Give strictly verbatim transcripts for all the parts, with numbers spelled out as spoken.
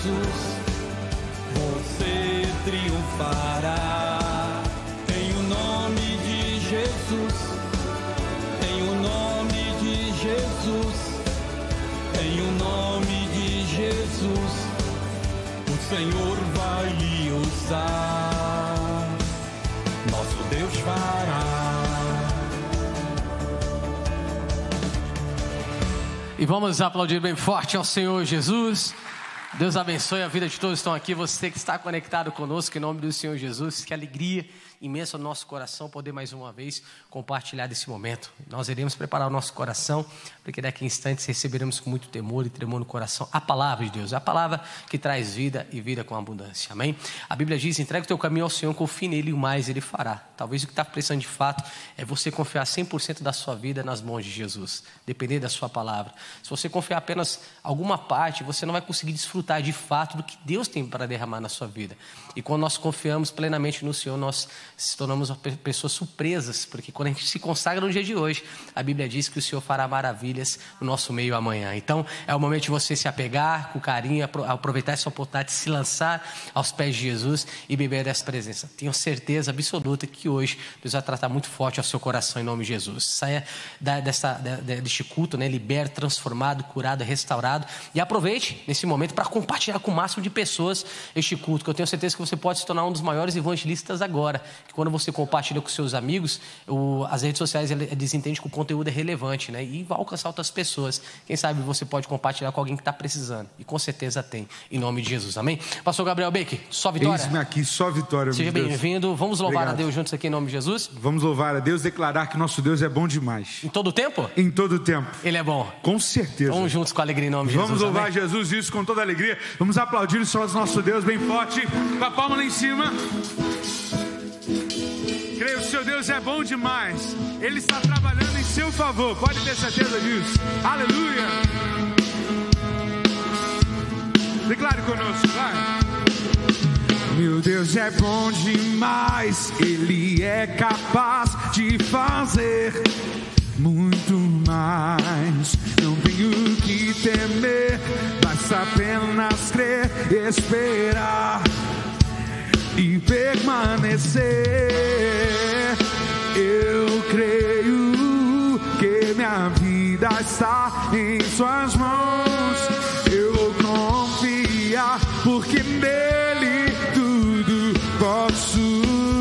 Jesus, você triunfará. Em o nome de Jesus, em o nome de Jesus, em o nome de Jesus, o Senhor vai lhe usar. Nosso Deus fará. E vamos aplaudir bem forte ao Senhor Jesus. Deus abençoe a vida de todos que estão aqui. Você que está conectado conosco, em nome do Senhor Jesus. Que alegria imensa no nosso coração poder mais uma vez compartilhar desse momento. Nós iremos preparar o nosso coração, porque daqui a instantes receberemos com muito temor e tremor no coração a palavra de Deus, a palavra que traz vida e vida com abundância, amém? A Bíblia diz: entrega o teu caminho ao Senhor, confie nele e o mais ele fará. Talvez o que está precisando de fato é você confiar cem por cento da sua vida nas mãos de Jesus, depender da sua palavra. Se você confiar apenas alguma parte, você não vai conseguir desfrutar de fato do que Deus tem para derramar na sua vida. E quando nós confiamos plenamente no Senhor, nós se tornamos pessoas surpresas, porque quando a gente se consagra no dia de hoje, a Bíblia diz que o Senhor fará maravilhas no nosso meio amanhã. Então é o momento de você se apegar com carinho, aproveitar essa oportunidade de se lançar aos pés de Jesus e beber dessa presença. Tenho certeza absoluta que hoje Deus vai tratar muito forte ao seu coração em nome de Jesus. Saia da, dessa, da, deste culto, né, liberto, transformado, curado, restaurado, e aproveite nesse momento para compartilhar com o máximo de pessoas este culto, que eu tenho certeza que você pode se tornar um dos maiores evangelistas agora. Que quando você compartilha com seus amigos, o, as redes sociais eles entendem que o conteúdo é relevante, né? E vai alcançar outras pessoas. Quem sabe você pode compartilhar com alguém que está precisando, e com certeza tem, em nome de Jesus, amém? Pastor Gabriel Baker, só vitória. Eis-me aqui, só vitória. Seja bem-vindo. Vamos louvar Obrigado. a Deus juntos aqui em nome de Jesus. Vamos louvar a Deus, declarar que nosso Deus é bom demais. Em todo o tempo? Em todo o tempo. Ele é bom. Com certeza. Vamos juntos com alegria em nome de Jesus. Vamos louvar amém? Jesus, isso com toda alegria. Vamos aplaudir o Senhor nosso Deus bem forte, com a palma lá em cima. Creio que o seu Deus é bom demais. Ele está trabalhando em seu favor. Pode ter certeza disso. Aleluia. Declare conosco, vai. Meu Deus é bom demais. Ele é capaz de fazer muito mais. Não tenho que temer, basta apenas crer, esperar e permanecer. Eu creio que minha vida está em suas mãos. Eu vou confiar, porque nele tudo posso.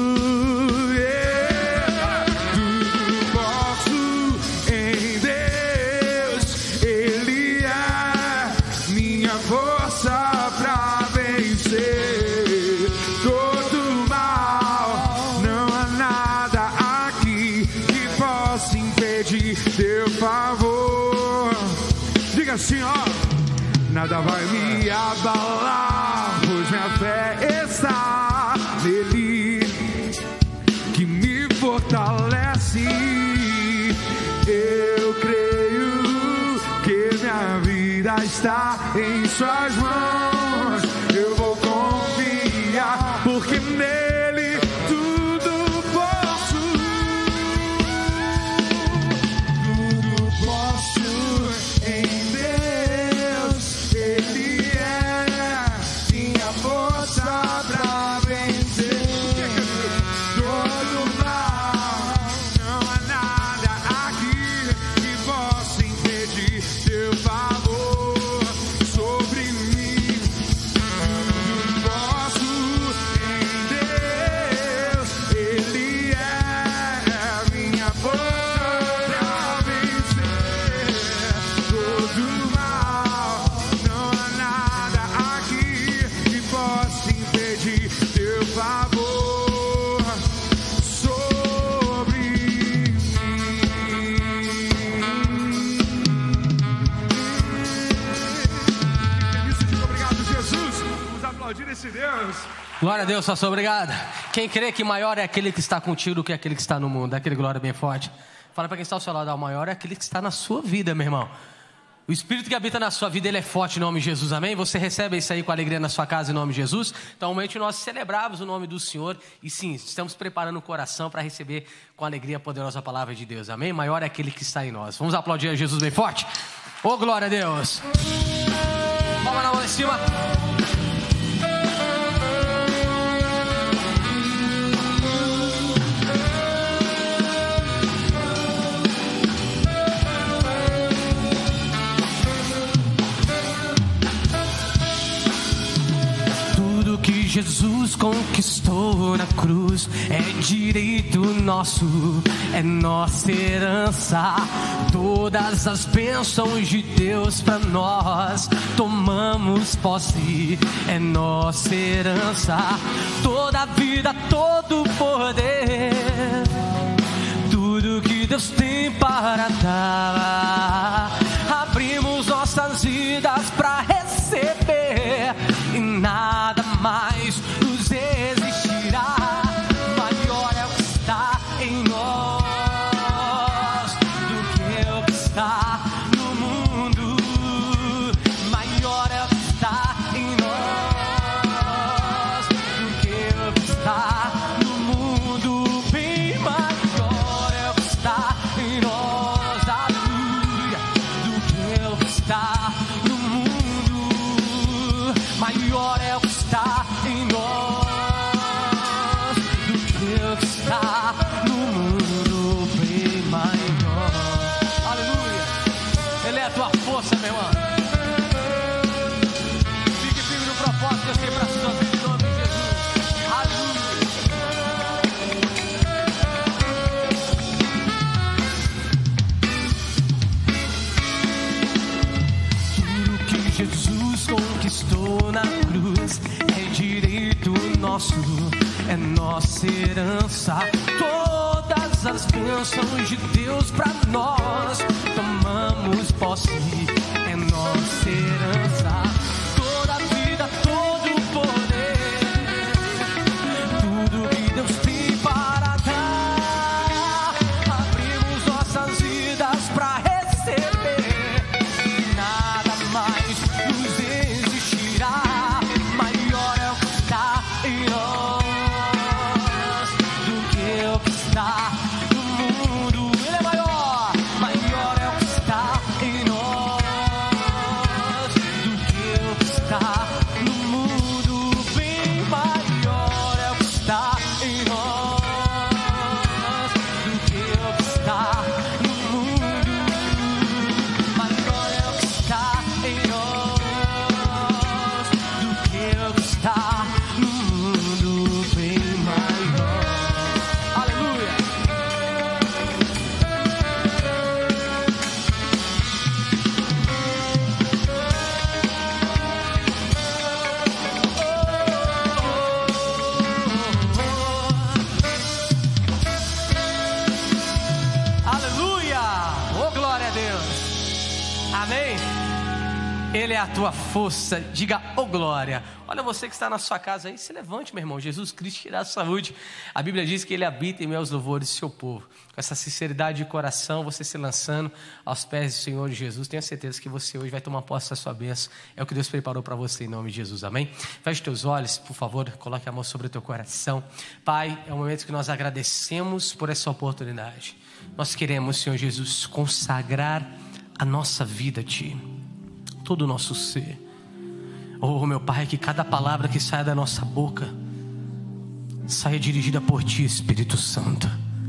Assim, ó, nada vai me abalar, pois minha fé está nele, que me fortalece. Eu creio que minha vida está em suas mãos. Eu vou confiar, porque nele tudo posso. Tudo posso em Deus. Glória a Deus, só sou obrigado. Quem crê que maior é aquele que está contigo do que aquele que está no mundo, aquele glória bem forte. Fala para quem está ao seu lado, o maior é aquele que está na sua vida, meu irmão. O Espírito que habita na sua vida, ele é forte em nome de Jesus, amém? Você recebe isso aí com alegria na sua casa em nome de Jesus? Então, realmente nós celebramos o nome do Senhor e sim, estamos preparando o coração para receber com alegria a poderosa palavra de Deus, amém? Maior é aquele que está em nós. Vamos aplaudir a Jesus bem forte? Ô, glória a Deus! Palma na mão em cima. Jesus conquistou na cruz é direito nosso, é nossa herança. Todas as bênçãos de Deus pra nós tomamos posse, é nossa herança. Toda a vida, todo o poder, tudo que Deus tem para dar, abrimos nossas vidas para receber e nada mais nos resistirá. Maior é o que está em nós do que o que está no mundo. Maior é o que está em nós do que o que está no mundo. Bem maior é o que está em nós, aleluia, do que o que está no mundo. Maior é o que está em nós do que o que está no mundo, bem maior. Aleluia. Ele é a tua força, meu irmão. Fique firme no propósito, Deus tem para a sua vida, em nome de Jesus. Aleluia. Tudo que Jesus conquistou na cruz é direito nosso, é nossa herança. Todas as bênçãos de Deus pra nós tomamos posse, é nossa herança. Toda a vida, todo o poder, tudo que Deus tem para dar, abrimos nossas vidas pra receber e nada mais nos resistirá. Maior é o que está em nós do que o que está no mundo. Ele é maior. Maior é o que está em nós do que o que está no mundo. Bem maior é o que está em nós do que o que está no mundo. Maior é o que está em nós do que o que está no mundo, bem maior. Aleluia. Aleluia. Oh, glória a Deus. Amém. Ele é a tua força, diga, oh glória. Olha você que está na sua casa aí, se levante, meu irmão. Jesus Cristo te dá saúde. A Bíblia diz que Ele habita em meio aos louvores do seu povo. Com essa sinceridade de coração, você se lançando aos pés do Senhor Jesus, tenho certeza que você hoje vai tomar posse da sua bênção. É o que Deus preparou para você em nome de Jesus, amém? Feche teus olhos, por favor, coloque a mão sobre o teu coração. Pai, é um momento que nós agradecemos por essa oportunidade. Nós queremos, Senhor Jesus, consagrar a nossa vida a Ti, todo o nosso ser. Oh, meu Pai, que cada palavra que saia da nossa boca saia dirigida por Ti, Espírito Santo.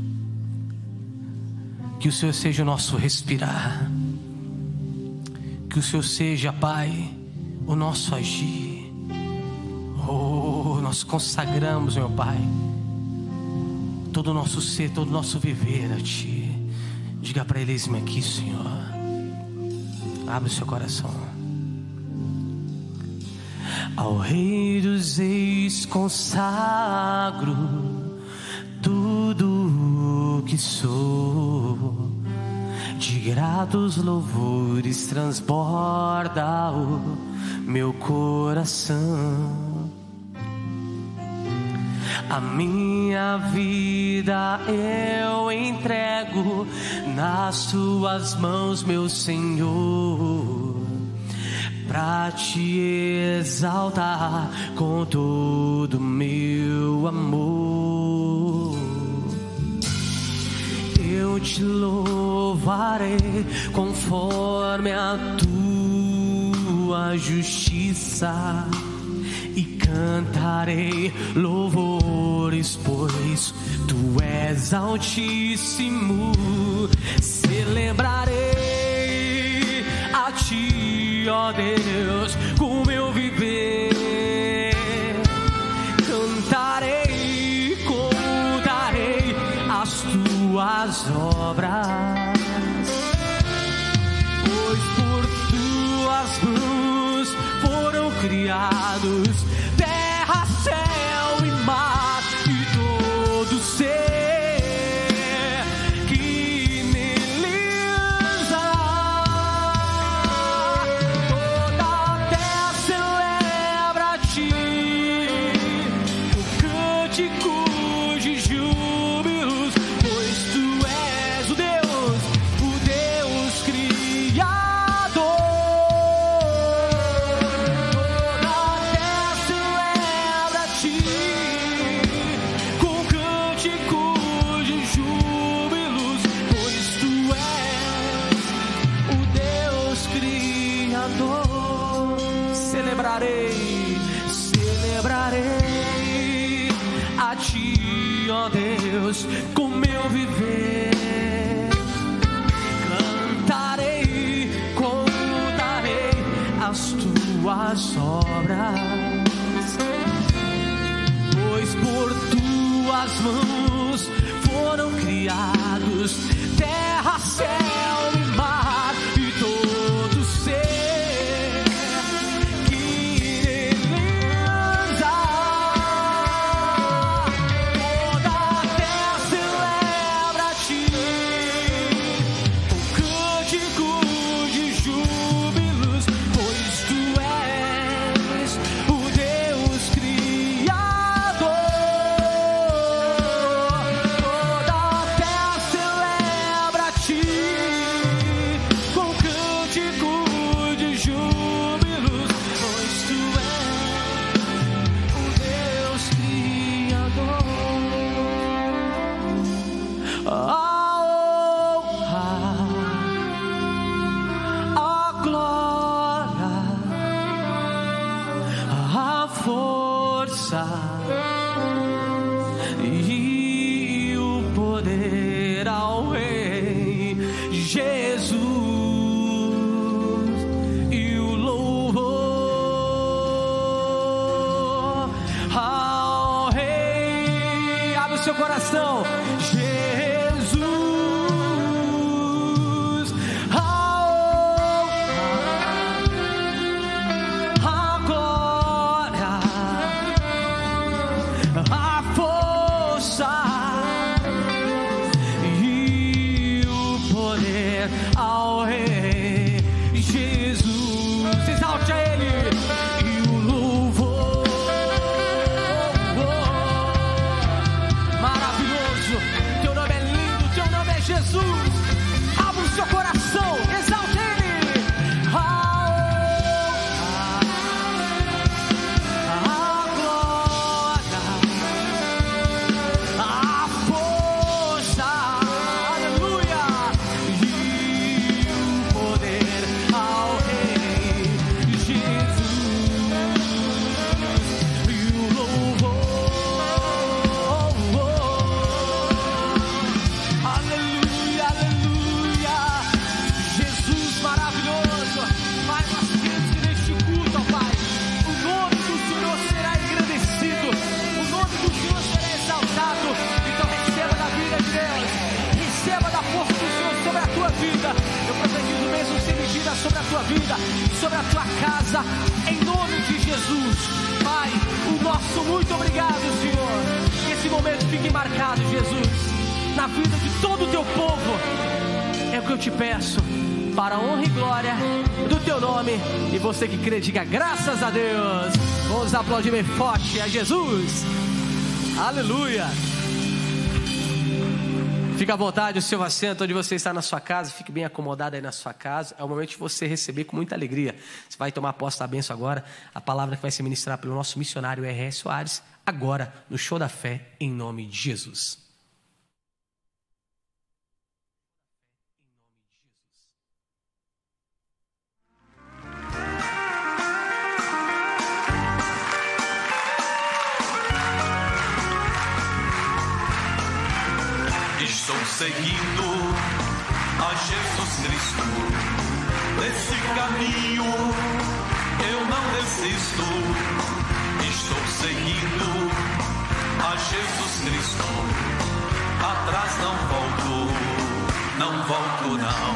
Que o Senhor seja o nosso respirar. Que o Senhor seja, Pai, o nosso agir. Oh, nós consagramos, meu Pai, todo o nosso ser, todo o nosso viver a Ti. Diga para Ele: eis-me aqui, Senhor. Abre o seu coração. Ao Rei dos Reis consagro tudo o que sou. De gratos louvores transborda o meu coração. A minha vida eu entrego nas Tuas mãos, meu Senhor, pra Te exaltar com todo o meu amor. Eu Te louvarei conforme a Tua justiça e cantarei louvores, pois Tu és altíssimo. Celebrarei a Ti, ó Deus, com meu viver, tuas obras, pois por tuas mãos foram criados terra, céu e mar e todo ser que neles há. Toda a terra celebra a ti o cântico de júbilos, pois tu és o Deus, o Deus Criador. Toda a terra celebra a ti com cântico de júbilos, pois tu és o Deus Criador. Celebrarei, celebrarei a ti, ó Deus, com meu viver. Cantarei, contarei as tuas obras, pois por tuas mãos foram criados terra, céu e mar e todo ser que neles há. Toda a terra celebra a ti o cântico de júbilos, pois tu és o Deus Criador. Toda a terra celebra a ti com cântico de júbilos, pois tu és o Deus Criador. A honra, a glória, a força e o poder ao Rei Jesus e o louvor ao Rei. Abre o seu coração, Jesus, a honra, a glória, a força e o poder ao Rei Jesus. Exalte a Ele e o louvor. Maravilhoso, teu nome é lindo, teu nome é Jesus. Abra o seu coração, exalte Ele. A honra, a glória, a força, aleluia, e o poder ao Rei Jesus e o louvor. Aleluia, aleluia, Jesus maravilhoso. Pai, nós queremos que neste culto, ó Pai, o nome do Senhor será engrandecido, o nome do Senhor será exaltado. Então receba da vida de Deus, receba da força do Senhor sobre a tua vida. Eu profetizo mesmo sem medida sobre a tua vida, sobre a tua casa, em nome de Jesus. Pai, o nosso muito obrigado, Senhor. Que esse momento fique marcado, Jesus, na vida de todo o teu povo. É o que eu te peço, para a honra e glória do teu nome. E você que crê, diga graças a Deus. Vamos aplaudir bem forte a Jesus. Aleluia. Fica à vontade, o seu assento onde você está na sua casa. Fique bem acomodado aí na sua casa. É o momento de você receber com muita alegria. Você vai tomar posse da bênção agora. A palavra que vai ser ministrada pelo nosso missionário R S Soares, agora no Show da Fé, em nome de Jesus. Estou seguindo a Jesus Cristo, nesse caminho eu não desisto. Estou seguindo a Jesus Cristo, atrás não volto, não volto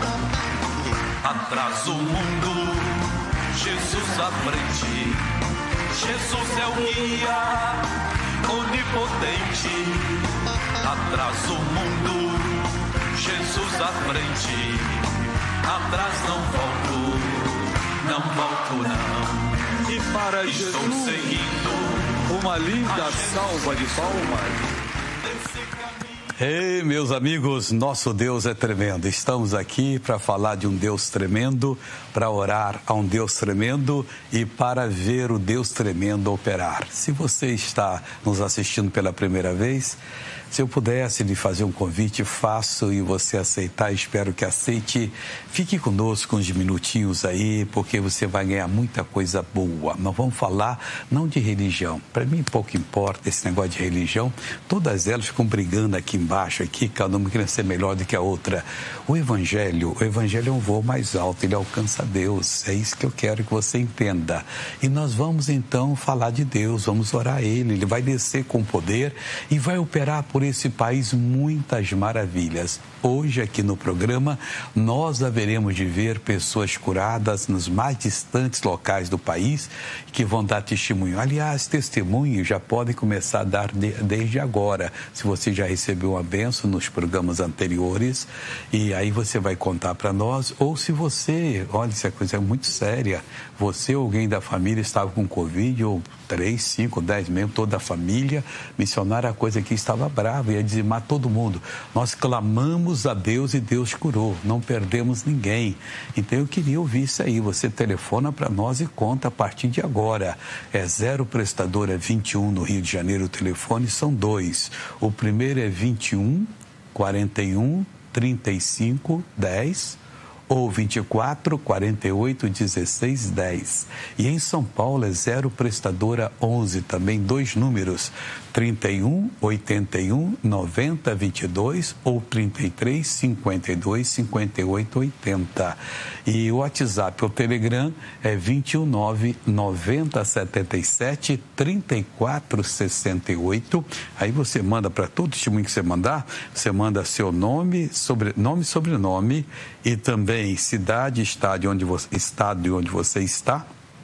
não. Atrás o mundo, Jesus à frente. Jesus é o guia onipotente. Atrás o mundo, Jesus à frente. Atrás não volto, não volto não. E para Estou Jesus, seguindo uma linda salva de palmas. Ei, meus amigos, nosso Deus é tremendo. Estamos aqui para falar de um Deus tremendo, para orar a um Deus tremendo e para ver o Deus tremendo operar. Se você está nos assistindo pela primeira vez, se eu pudesse lhe fazer um convite, faço, e você aceitar, espero que aceite. Fique conosco uns minutinhos aí, porque você vai ganhar muita coisa boa. Nós vamos falar não de religião. Para mim pouco importa esse negócio de religião. Todas elas ficam brigando aqui embaixo, aqui, cada uma querendo ser melhor do que a outra. O Evangelho, o Evangelho é um voo mais alto, ele alcança Deus. É isso que eu quero que você entenda. E nós vamos então falar de Deus, vamos orar a Ele. Ele vai descer com poder e vai operar por esse país muitas maravilhas. Hoje aqui no programa nós haveremos de ver pessoas curadas nos mais distantes locais do país que vão dar testemunho. Aliás, testemunho já podem começar a dar de, desde agora. Se você já recebeu uma bênção nos programas anteriores, e aí você vai contar para nós, ou se você, olha, essa coisa é muito séria, você ou alguém da família estava com Covid, ou três, cinco, dez membros, toda a família, missionário, a coisa aqui estava brava, ia dizimar todo mundo. Nós clamamos a Deus e Deus curou, não perdemos ninguém. Então eu queria ouvir isso aí, você telefona para nós e conta a partir de agora. É zero prestadora vinte e um no Rio de Janeiro, o telefone são dois. O primeiro é vinte e um, quarenta e um, trinta e cinco, dez. Ou vinte e quatro, quarenta e oito, dezesseis, dez. E em São Paulo é zero prestadora onze, também dois números, trinta e um, oitenta e um, noventa, vinte e dois ou trinta e três, cinquenta e dois, cinquenta e oito, oitenta. E o WhatsApp ou Telegram é vinte e um, nove, noventa, setenta e sete, trinta e quatro, sessenta e oito. Aí você manda para todo testemunho que você mandar, você manda seu nome, sobre, nome e sobrenome e também cidade, estado onde você, estado onde você está.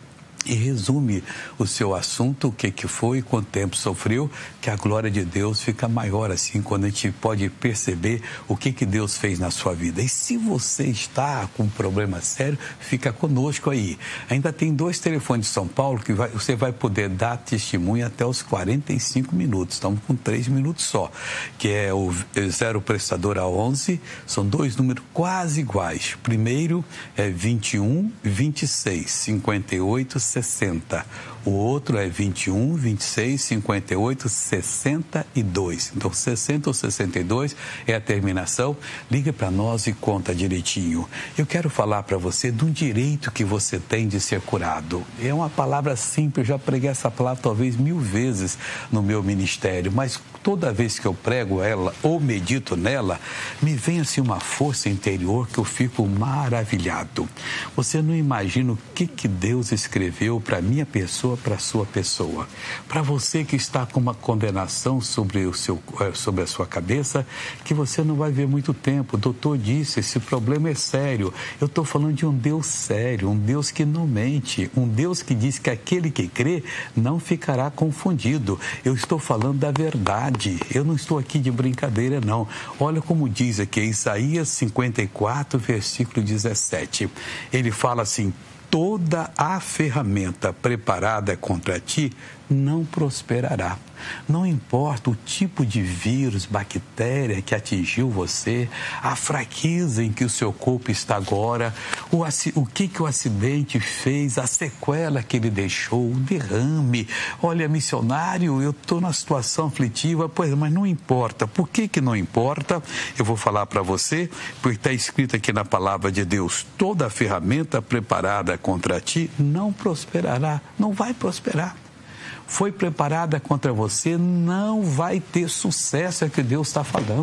E resume o seu assunto, o que que foi, quanto tempo sofreu, que a glória de Deus fica maior assim, quando a gente pode perceber o que que Deus fez na sua vida. E se você está com um problema sério, fica conosco aí. Ainda tem dois telefones de São Paulo que vai, você vai poder dar testemunho até os quarenta e cinco minutos. Estamos com três minutos só, que é o zero prestadora onze, são dois números quase iguais. Primeiro é vinte e um, vinte e seis, cinquenta e oito, sessenta. O outro é vinte e um, vinte e seis, cinquenta e oito, sessenta e dois. Então, sessenta ou sessenta e dois é a terminação. Liga para nós e conta direitinho. Eu quero falar para você de um direito que você tem de ser curado. É uma palavra simples, eu já preguei essa palavra talvez mil vezes no meu ministério, mas toda vez que eu prego ela ou medito nela, me vem assim uma força interior que eu fico maravilhado. Você não imagina o que que Deus escreveu para a minha pessoa, para a sua pessoa. Para você que está com uma condenação sobre, o seu, sobre a sua cabeça, que você não vai ver muito tempo. O doutor disse, esse problema é sério. Eu estou falando de um Deus sério, um Deus que não mente, um Deus que diz que aquele que crê não ficará confundido. Eu estou falando da verdade. Eu não estou aqui de brincadeira, não. Olha como diz aqui, Isaías cinquenta e quatro, versículo dezessete. Ele fala assim: toda a ferramenta preparada contra ti não prosperará. Não importa o tipo de vírus, bactéria que atingiu você, a fraqueza em que o seu corpo está agora, o, o que, que o acidente fez, a sequela que ele deixou, o derrame. Olha, missionário, eu estou numa situação aflitiva, pois, mas não importa. Por que que não importa? Eu vou falar para você, porque está escrito aqui na palavra de Deus: toda a ferramenta preparada contra ti não prosperará, não vai prosperar. Foi preparada contra você, não vai ter sucesso, é o que Deus está falando.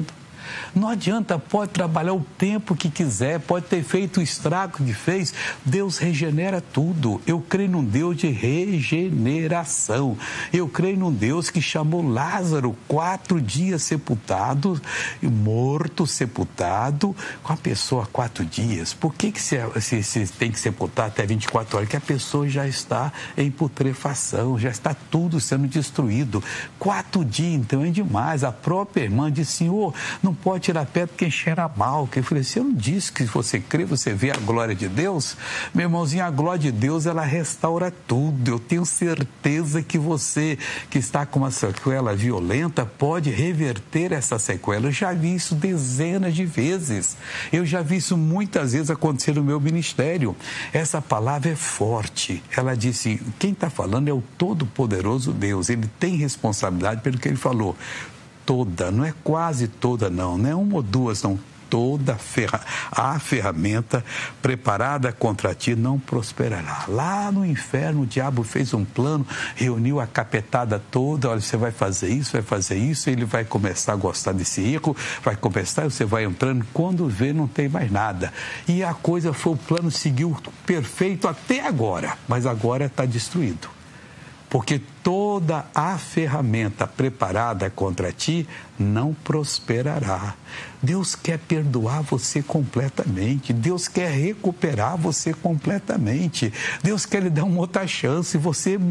Não adianta, pode trabalhar o tempo que quiser, pode ter feito o estrago que fez, Deus regenera tudo. Eu creio num Deus de regeneração. Eu creio num Deus que chamou Lázaro, quatro dias sepultado, morto, sepultado, com a pessoa quatro dias. Por que que se, se, se tem que sepultar até vinte e quatro horas? Que a pessoa já está em putrefação, já está tudo sendo destruído. Quatro dias, então, é demais. A própria irmã disse, Senhor, não pode tirar pedra quem cheira mal. Eu falei, você não disse que se você crê, você vê a glória de Deus? Meu irmãozinho, a glória de Deus, ela restaura tudo. Eu tenho certeza que você que está com uma sequela violenta pode reverter essa sequela. Eu já vi isso dezenas de vezes. Eu já vi isso muitas vezes acontecer no meu ministério. Essa palavra é forte. Ela disse, quem está falando é o Todo-Poderoso Deus. Ele tem responsabilidade pelo que ele falou. Toda, não é quase toda não, não é uma ou duas não. Toda ferra, a ferramenta preparada contra ti não prosperará. Lá no inferno o diabo fez um plano, reuniu a capetada toda, olha, você vai fazer isso, vai fazer isso, ele vai começar a gostar desse erro, vai começar, você vai entrando, quando vê não tem mais nada. E a coisa foi, o plano seguiu perfeito até agora, mas agora está destruído. Porque toda a ferramenta preparada contra ti não prosperará. Deus quer perdoar você completamente. Deus quer recuperar você completamente. Deus quer lhe dar uma outra chance. Você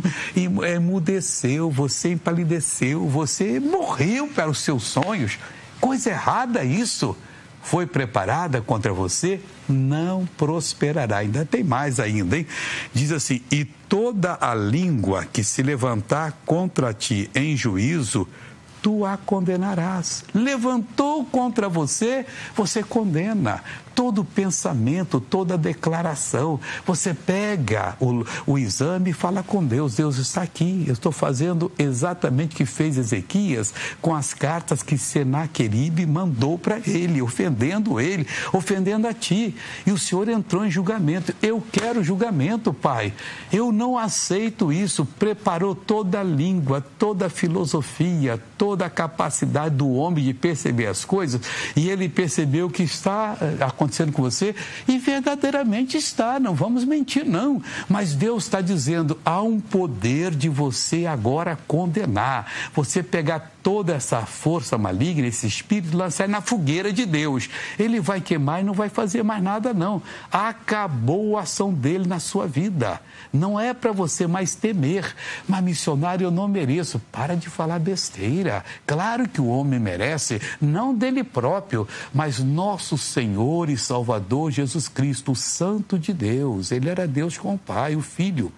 emudeceu, você empalideceu, você morreu para os seus sonhos. Coisa errada isso. Foi preparada contra você, não prosperará. Ainda tem mais ainda, hein? Diz assim, e toda a língua que se levantar contra ti em juízo, tu a condenarás. Levantou contra você, você condena. Todo pensamento, toda declaração, você pega o, o exame e fala com Deus, Deus está aqui, eu estou fazendo exatamente o que fez Ezequias com as cartas que Senaqueribe mandou para ele, ofendendo ele, ofendendo a ti, e o Senhor entrou em julgamento. Eu quero julgamento, Pai, eu não aceito isso. Preparou toda a língua, toda a filosofia, toda a capacidade do homem de perceber as coisas, e ele percebeu o que está acontecendo acontecendo com você, e verdadeiramente está, não vamos mentir não, mas Deus está dizendo, há um poder de você agora condenar, você pegar toda essa força maligna, esse espírito, lançar na fogueira de Deus, ele vai queimar e não vai fazer mais nada não, acabou a ação dele na sua vida, não é para você mais temer, mas missionário, eu não mereço, para de falar besteira, claro que o homem merece, não dele próprio, mas nosso Senhor e Salvador Jesus Cristo, o Santo de Deus, ele era Deus com o Pai, o Filho,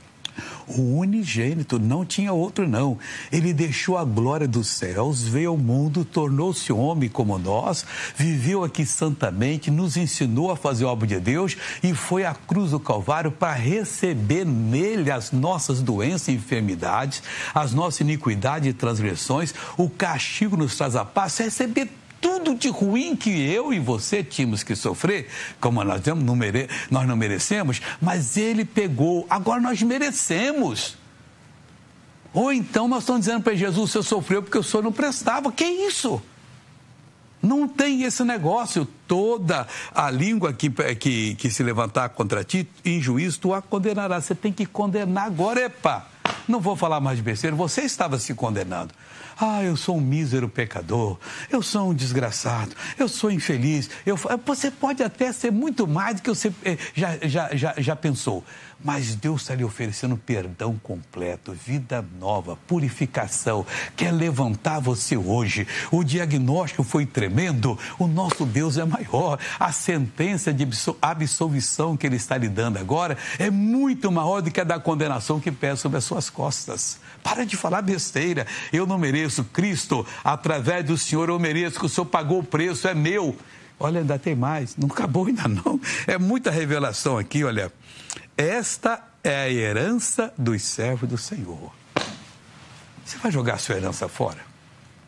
o unigênito, não tinha outro não, ele deixou a glória dos céus, veio ao mundo, tornou-se homem como nós, viveu aqui santamente, nos ensinou a fazer a obra de Deus e foi à cruz do Calvário para receber nele as nossas doenças e enfermidades, as nossas iniquidades e transgressões, o castigo nos traz a paz, receber tudo de ruim que eu e você tínhamos que sofrer, como nós não, mere... nós não merecemos, mas ele pegou, agora nós merecemos. Ou então nós estamos dizendo para Jesus, o Senhor sofreu porque o Senhor não prestava, que isso? Não tem esse negócio, toda a língua que, que, que se levantar contra ti, em juízo, tu a condenarás, você tem que condenar agora, epa, não vou falar mais de besteira, você estava se condenando. Ah, eu sou um mísero pecador, eu sou um desgraçado, eu sou infeliz. Eu, você pode até ser muito mais do que você já, já, já, já pensou, mas Deus está lhe oferecendo perdão completo, vida nova, purificação, quer levantar você hoje. O diagnóstico foi tremendo, o nosso Deus é maior, a sentença de absolvição que Ele está lhe dando agora é muito maior do que a da condenação que pesa sobre as suas costas. Para de falar besteira, eu não mereço, Cristo, através do Senhor eu mereço, que o Senhor pagou o preço, é meu. Olha, ainda tem mais, não acabou ainda não, é muita revelação aqui, olha. Esta é a herança dos servos do Senhor. Você vai jogar a sua herança fora?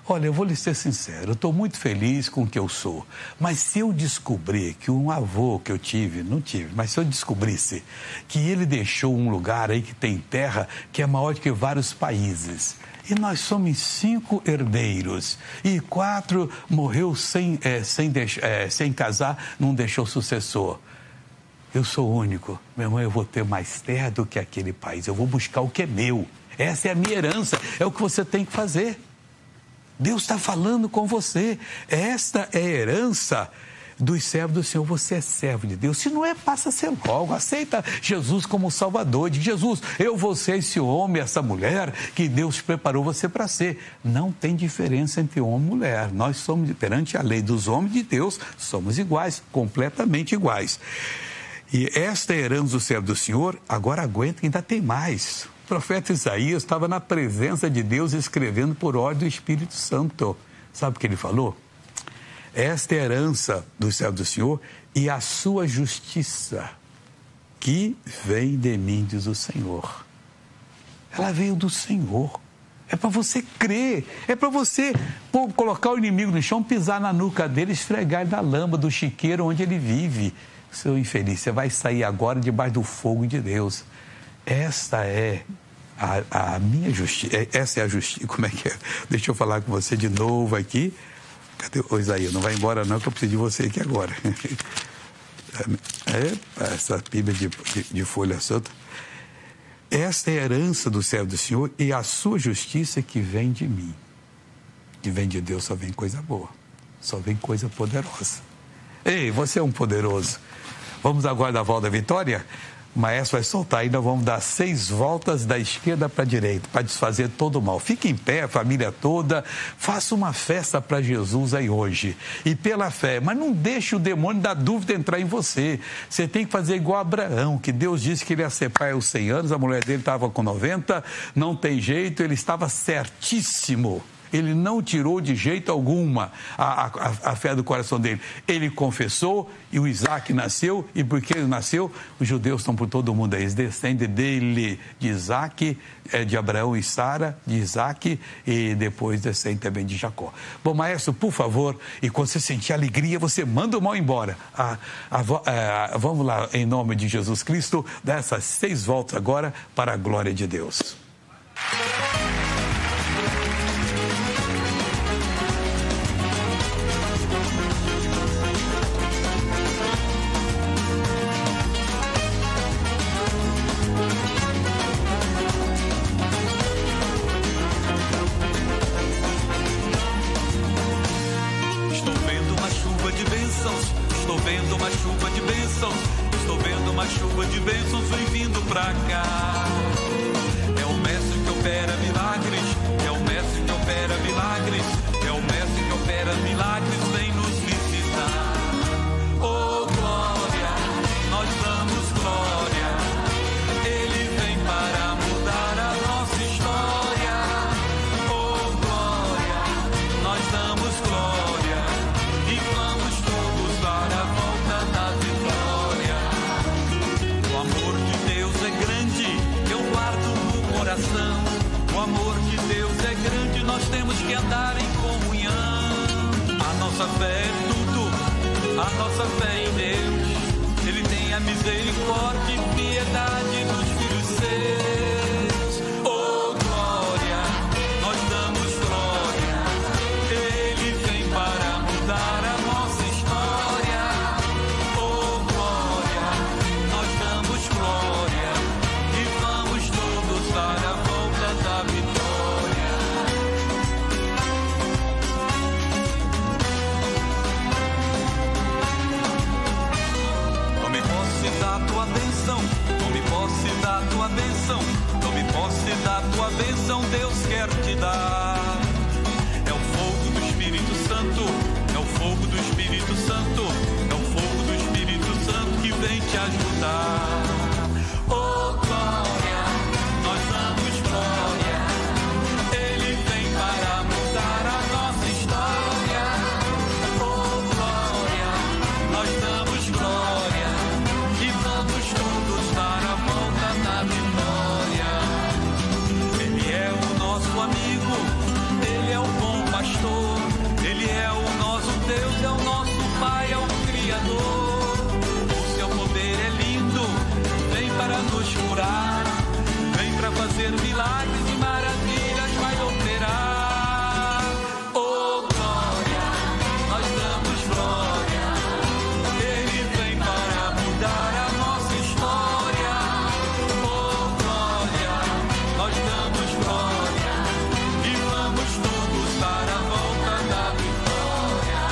Olha, eu vou lhe ser sincero, eu estou muito feliz com o que eu sou, mas se eu descobrir que um avô que eu tive, não tive, mas se eu descobrisse que ele deixou um lugar aí que tem terra que é maior do que vários países, e nós somos cinco herdeiros, e quatro morreu sem, é, sem, deix, é, sem casar, não deixou sucessor. Eu sou único, meu irmão, eu vou ter mais terra do que aquele país, eu vou buscar o que é meu, essa é a minha herança, é o que você tem que fazer. Deus está falando com você. Esta é a herança dos servos do Senhor. Você é servo de Deus. Se não é, passa a ser logo. Aceita Jesus como Salvador. Diz, Jesus, eu vou ser esse homem, essa mulher que Deus preparou você para ser. Não tem diferença entre homem e mulher. Nós somos, perante a lei dos homens de Deus, somos iguais, completamente iguais. E esta é a herança do servo do Senhor. Agora aguenta, ainda tem mais. O profeta Isaías estava na presença de Deus escrevendo por ordem do Espírito Santo. Sabe o que ele falou? Esta é a herança do servo do Senhor e a sua justiça que vem de mim, diz o Senhor. Ela veio do Senhor. É para você crer, é para você pô, colocar o inimigo no chão, pisar na nuca dele, esfregar ele na lama do chiqueiro onde ele vive. Seu infeliz, você vai sair agora debaixo do fogo de Deus. Esta é a, a minha justiça, essa é a justiça, como é que é? Deixa eu falar com você de novo aqui. Cadê o Isaías? Não vai embora não, que eu preciso de você aqui agora. É, essa Bíblia de, de, de folha solta. Esta é a herança do servo do Senhor e a sua justiça que vem de mim. Que vem de Deus só vem coisa boa, só vem coisa poderosa. Ei, você é um poderoso. Vamos agora dar a volta da vitória? O maestro vai soltar, ainda vamos dar seis voltas da esquerda para a direita, para desfazer todo o mal. Fique em pé, a família toda, faça uma festa para Jesus aí hoje. E pela fé, mas não deixe o demônio da dúvida entrar em você. Você tem que fazer igual a Abraão, que Deus disse que ele ia ser pai aos cem anos, a mulher dele estava com noventa, não tem jeito, ele estava certíssimo. Ele não tirou de jeito alguma a, a, a fé do coração dele. Ele confessou e o Isaac nasceu, e porque ele nasceu, os judeus estão por todo o mundo aí. Eles descendem dele, de Isaac, de Abraão e Sara, de Isaac, e depois descendem também de Jacó. Bom, maestro, por favor, e quando você sentir alegria, você manda o mal embora. A, a, a, vamos lá, em nome de Jesus Cristo, dar essas seis voltas agora para a glória de Deus. Tua bênção curar, vem pra fazer milagres e maravilhas, vai operar. Oh glória, nós damos glória, Ele vem para mudar a nossa história. Oh glória, nós damos glória e vamos todos para a volta da vitória.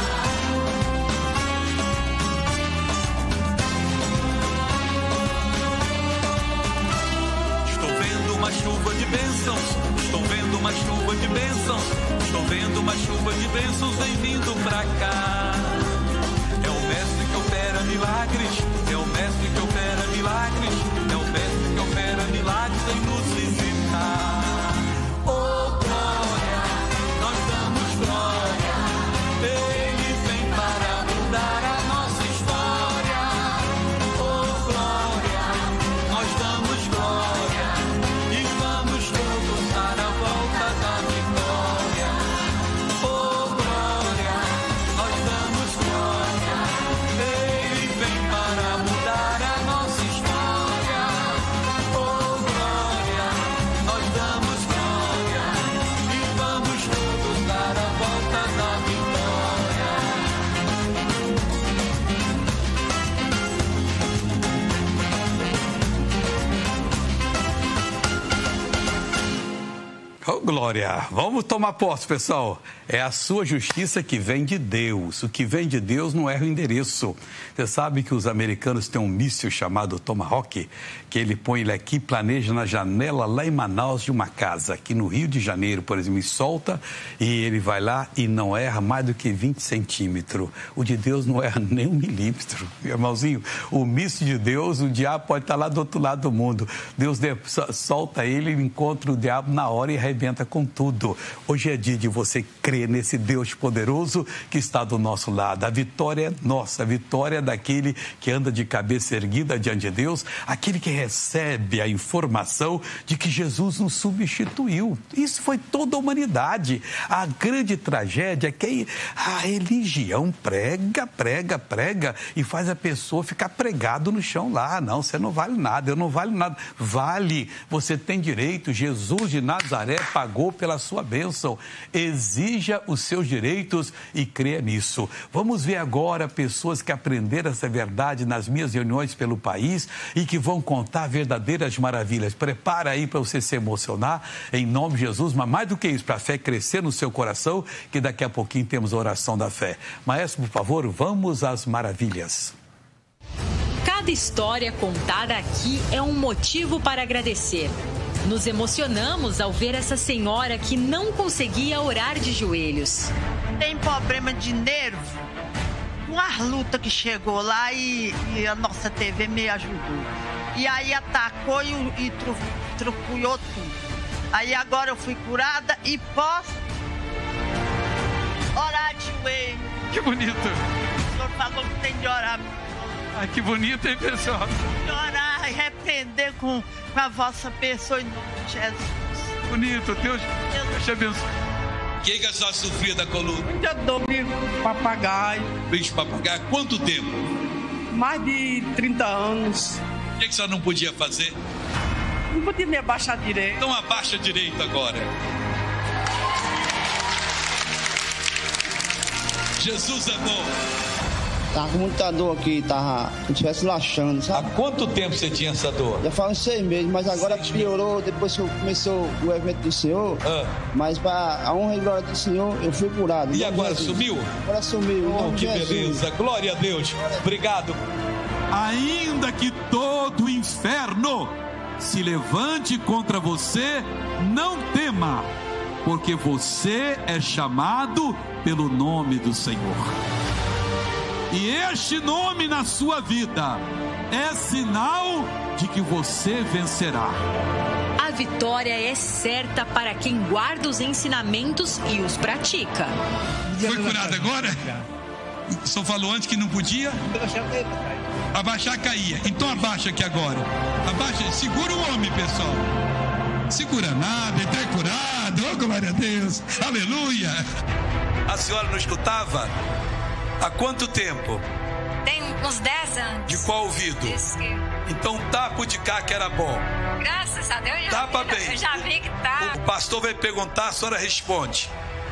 Estou vendo uma chuva de bênçãos, estou vendo uma chuva de bênçãos, estou vendo uma chuva de bênçãos vem vindo pra cá. É o mestre que opera milagres, é o mestre que opera milagres, é o mestre que opera milagres em nos visitar. Oh glória, nós damos glória, Ele vem para mudar a nossa história. Oh glória, nós damos glória e vamos todos dar a volta da vitória. Oh glória, nós damos glória, Ele vem para mudar a nossa história. Oh glória, nós damos glória e vamos todos dar a volta da vitória. Oh, glória! Vamos tomar posse, pessoal. É a sua justiça que vem de Deus. O que vem de Deus não erra o endereço. Você sabe que os americanos têm um míssil chamado Tomahawk, que ele põe ele aqui, planeja na janela lá em Manaus de uma casa, aqui no Rio de Janeiro, por exemplo, e solta, e ele vai lá e não erra mais do que vinte centímetros. O de Deus não erra nem um milímetro. Irmãozinho, o míssil de Deus, o diabo pode estar lá do outro lado do mundo. Deus solta ele, encontra o diabo na hora e arrebenta com tudo. Hoje é dia de você crer nesse Deus poderoso que está do nosso lado. A vitória é nossa, a vitória é daquele que anda de cabeça erguida diante de Deus, aquele que recebe a informação de que Jesus nos substituiu. Isso foi toda a humanidade. A grande tragédia é que a religião prega, prega, prega e faz a pessoa ficar pregado no chão lá. Não, você não vale nada, eu não valho nada. Vale, você tem direito. Jesus de Nazaré pagou pela sua bênção. Exija os seus direitos e creia nisso. Vamos ver agora pessoas que aprenderam essa verdade nas minhas reuniões pelo país e que vão contar verdadeiras maravilhas. Prepara aí para você se emocionar em nome de Jesus, mas mais do que isso, para a fé crescer no seu coração, que daqui a pouquinho temos a oração da fé. Maestro, por favor, vamos às maravilhas. Cada história contada aqui é um motivo para agradecer. Nos emocionamos ao ver essa senhora que não conseguia orar de joelhos. Tem problema de nervo, uma luta que chegou lá e, e a nossa T V me ajudou. E aí atacou e, e tru, truculhou tudo. Aí agora eu fui curada e posso orar de joelho. Que bonito. O senhor falou que tem de orar. Ah, que bonito, hein, pessoal? De orar e repreender com, com a vossa pessoa em nome de Jesus. Bonito, Deus, Deus te abençoe. Quem que a senhora sofria da coluna? Eu dou bicho papagaio. Bicho papagaio, quanto tempo? Mais de trinta anos. O que, que a senhora não podia fazer? Não podia me abaixar direito. Então abaixa direito agora. Jesus é bom. Tava com muita dor aqui, tava como se estivesse laxando, sabe? Há quanto tempo você tinha essa dor? Já faz uns seis meses, mas agora seis piorou meses. depois que começou o evento do Senhor. Ah. Mas para a honra e glória do Senhor, eu fui curado. E agora sumiu? Agora sumiu. Oh, que Jesus. beleza. Glória a Deus. Obrigado. Ainda que todo o inferno se levante contra você, não tema, porque você é chamado pelo nome do Senhor. E este nome na sua vida é sinal de que você vencerá. A vitória é certa para quem guarda os ensinamentos e os pratica. Foi curado agora? O senhor falou antes que não podia? Abaixar caía. Então abaixa aqui agora. Abaixa, segura o homem, pessoal. Segura nada, entrei curado. Oh, glória a Deus. Aleluia. A senhora não escutava? Há quanto tempo? Tem uns dez anos. De qual ouvido? Esquerdo. Então tapa o de cá que era bom. Graças a Deus, eu já, Tapa vi, bem. eu já vi que tá. O pastor vai perguntar, a senhora responde.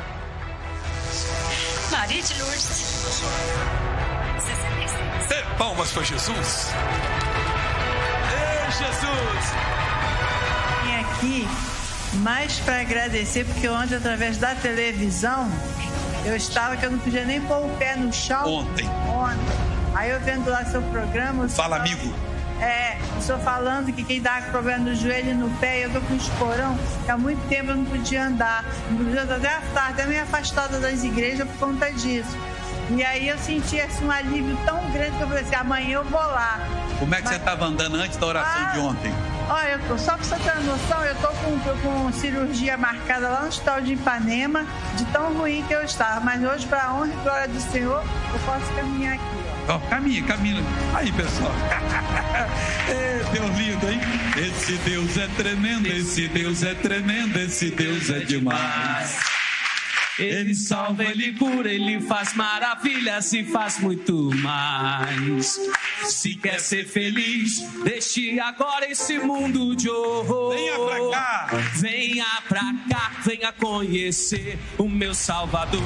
Maria de Lourdes. sessenta e seis. Dê palmas para Jesus. Ei, Jesus. Vim aqui mais para agradecer, porque ontem, através da televisão, eu estava que eu não podia nem pôr o pé no chão. Ontem. Ontem. Aí eu vendo lá seu programa... Fala, senhor, amigo. É, o senhor falando que quem dá problema no joelho e no pé, eu tô com um esporão, que há muito tempo eu não podia andar. Não podia andar até, até meio afastada das igrejas por conta disso. E aí eu senti assim, um alívio tão grande que eu falei assim, amanhã eu vou lá. Como é que Mas... você estava andando antes da oração ah, de ontem? Olha, eu tô, só pra você ter uma noção, eu tô com, com cirurgia marcada lá no hospital de Ipanema, de tão ruim que eu estava. Mas hoje, para a honra e glória do Senhor, eu posso caminhar aqui, ó. Oh, caminha, caminha. Aí, pessoal. É, Deus lindo, hein? Esse Deus é tremendo, esse Deus é tremendo, esse Deus é demais. Ele salva, ele cura, ele faz maravilhas e faz muito mais. Se quer ser feliz, deixe agora esse mundo de horror. Venha pra cá. Venha pra cá, venha conhecer o meu Salvador.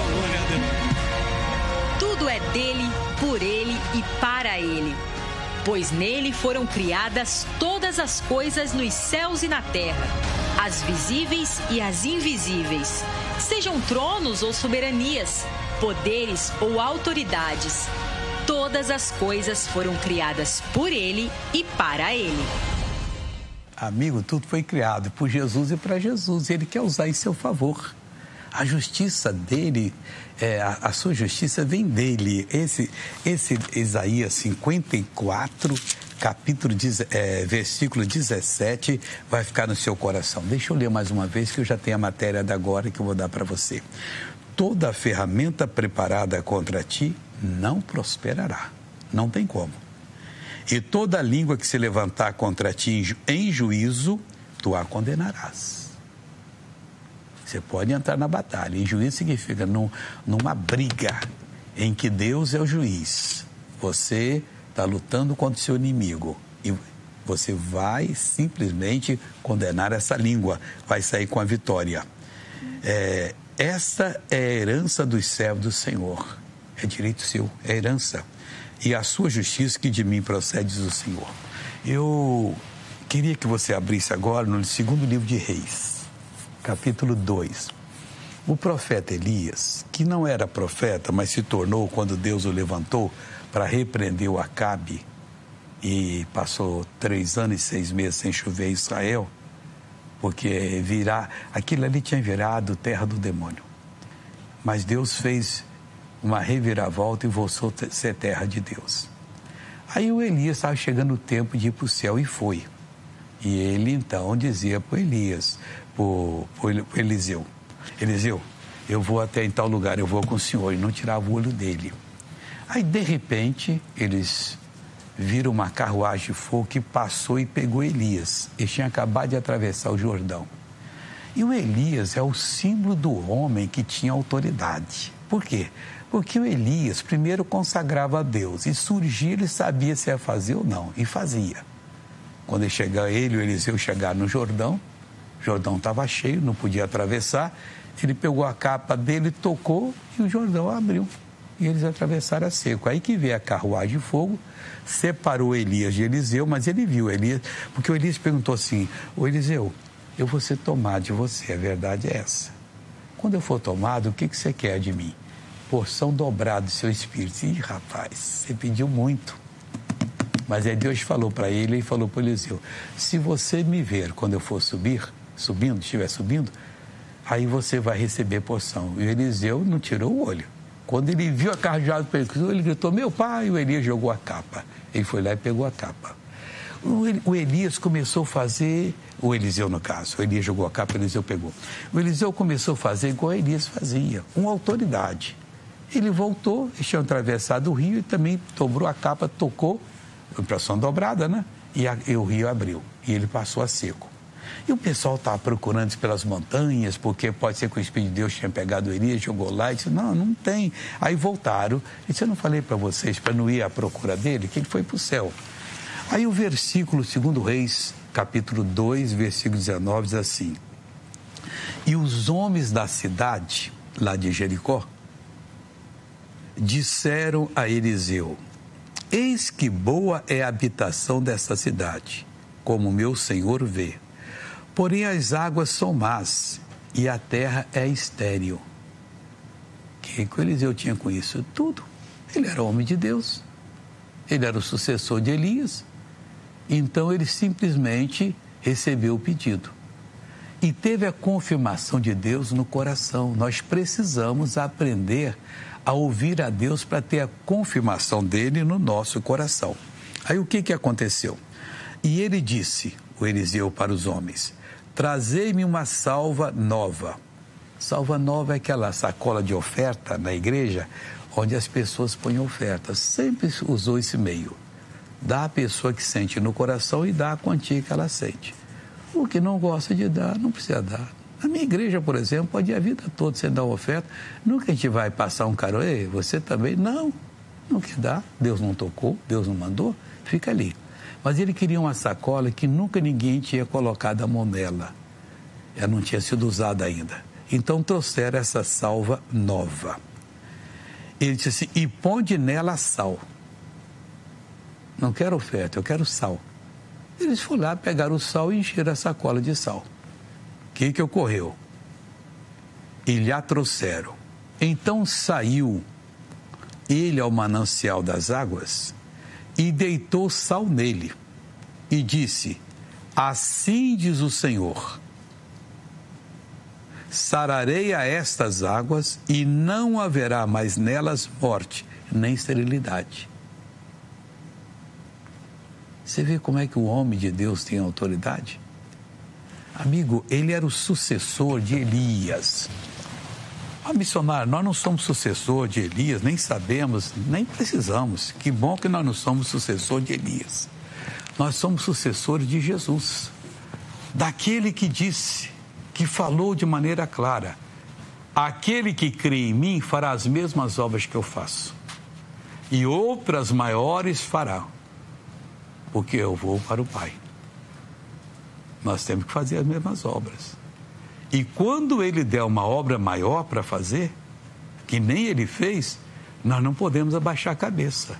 Tudo é dele, por ele e para ele. Pois nele foram criadas todas as coisas nos céus e na terra, as visíveis e as invisíveis, sejam tronos ou soberanias, poderes ou autoridades. Todas as coisas foram criadas por ele e para ele. Amigo, tudo foi criado por Jesus e para Jesus. Ele quer usar em seu favor. A justiça dele, é, a, a sua justiça vem dele. Esse, esse Isaías cinquenta e quatro, capítulo, é, versículo dezessete, vai ficar no seu coração. Deixa eu ler mais uma vez, que eu já tenho a matéria da agora que eu vou dar para você. Toda a ferramenta preparada contra ti não prosperará. Não tem como. E toda língua que se levantar contra ti em juízo, tu a condenarás. Você pode entrar na batalha. E juízo significa num, numa briga em que Deus é o juiz. Você está lutando contra o seu inimigo. E você vai simplesmente condenar essa língua. Vai sair com a vitória. É, essa é a herança dos servos do Senhor. É direito seu, é herança. E a sua justiça que de mim procede, diz o Senhor. Eu queria que você abrisse agora no segundo livro de Reis. Capítulo dois. O profeta Elias, que não era profeta, mas se tornou quando Deus o levantou para repreender o Acabe, e passou três anos e seis meses sem chover em Israel, porque virar, aquilo ali tinha virado terra do demônio. Mas Deus fez uma reviravolta e voltou a ser terra de Deus. Aí o Elias estava chegando o tempo de ir para o céu e foi. E ele então dizia para Elias, para o Eliseu, Eliseu, eu vou até em tal lugar, eu vou com o senhor, e não tirava o olho dele. Aí de repente eles viram uma carruagem de fogo que passou e pegou Elias. Ele tinha acabado de atravessar o Jordão. E o Elias é o símbolo do homem que tinha autoridade. Por quê? Porque o Elias primeiro consagrava a Deus, e surgia, ele sabia se ia fazer ou não, e fazia. Quando ele chegava, ele e o Eliseu chegaram no Jordão, o Jordão estava cheio, não podia atravessar, ele pegou a capa dele, tocou e o Jordão abriu. E eles atravessaram a seco. Aí que veio a carruagem de fogo, separou Elias de Eliseu, mas ele viu Elias, porque o Elias perguntou assim, ô Eliseu, eu vou ser tomado de você, a verdade é essa. Quando eu for tomado, o que, que você quer de mim? Porção dobrada do seu espírito. Ih, rapaz, você pediu muito. Mas aí Deus falou para ele e falou para Eliseu, se você me ver quando eu for subir, subindo, estiver subindo, aí você vai receber porção. E o Eliseu não tirou o olho. Quando ele viu a carruagem, ele gritou, meu pai, e o Elias jogou a capa. Ele foi lá e pegou a capa. O Elias começou a fazer, o Eliseu no caso, o Elias jogou a capa, o Eliseu pegou. O Eliseu começou a fazer igual o Elias fazia, uma autoridade. Ele voltou, eles tinham atravessado o rio e também dobrou a capa, tocou, impressão dobrada, né? E, a, e o rio abriu, e ele passou a seco. E o pessoal estava procurando isso pelas montanhas, porque pode ser que o Espírito de Deus tinha pegado o Elias, jogou lá, e disse, não, não tem. Aí voltaram, e disse, eu não falei para vocês, para não ir à procura dele, que ele foi para o céu. Aí o versículo segundo Reis, capítulo dois, versículo dezenove, diz assim: e os homens da cidade, lá de Jericó, disseram a Eliseu: eis que boa é a habitação desta cidade, como meu senhor vê. Porém as águas são más e a terra é estéril. O que o Eliseu tinha com isso? Tudo. Ele era homem de Deus. Ele era o sucessor de Elias. Então ele simplesmente recebeu o pedido. E teve a confirmação de Deus no coração. Nós precisamos aprender a ouvir a Deus para ter a confirmação dele no nosso coração. Aí o que que aconteceu? E ele disse, o Eliseu, para os homens: trazei-me uma salva nova. Salva nova é aquela sacola de oferta na igreja, onde as pessoas põem ofertas. Sempre usou esse meio. Dá a pessoa que sente no coração e dá a quantia que ela sente. O que não gosta de dar, não precisa dar. Na minha igreja, por exemplo, pode ir a vida toda sem dar uma oferta. Nunca a gente vai passar um cara, ei, você também? Não, não quer dar. Deus não tocou, Deus não mandou, fica ali. Mas ele queria uma sacola que nunca ninguém tinha colocado a mão nela. Ela não tinha sido usada ainda. Então trouxeram essa salva nova. Ele disse assim: e põe nela sal. Não quero oferta, eu quero sal. Eles foram lá, pegaram o sal e encheram a sacola de sal. O que que ocorreu? E lhe a trouxeram. Então saiu ele ao manancial das águas e deitou sal nele, e disse: assim diz o Senhor, sararei a estas águas, e não haverá mais nelas morte, nem esterilidade. Você vê como é que o homem de Deus tem autoridade? Amigo, ele era o sucessor de Elias. Ah, missionário, nós não somos sucessor de Elias, nem sabemos, nem precisamos. Que bom que nós não somos sucessor de Elias. Nós somos sucessores de Jesus. Daquele que disse, que falou de maneira clara: aquele que crê em mim fará as mesmas obras que eu faço, e outras maiores fará, porque eu vou para o Pai. Nós temos que fazer as mesmas obras. E quando ele der uma obra maior para fazer, que nem ele fez, nós não podemos abaixar a cabeça.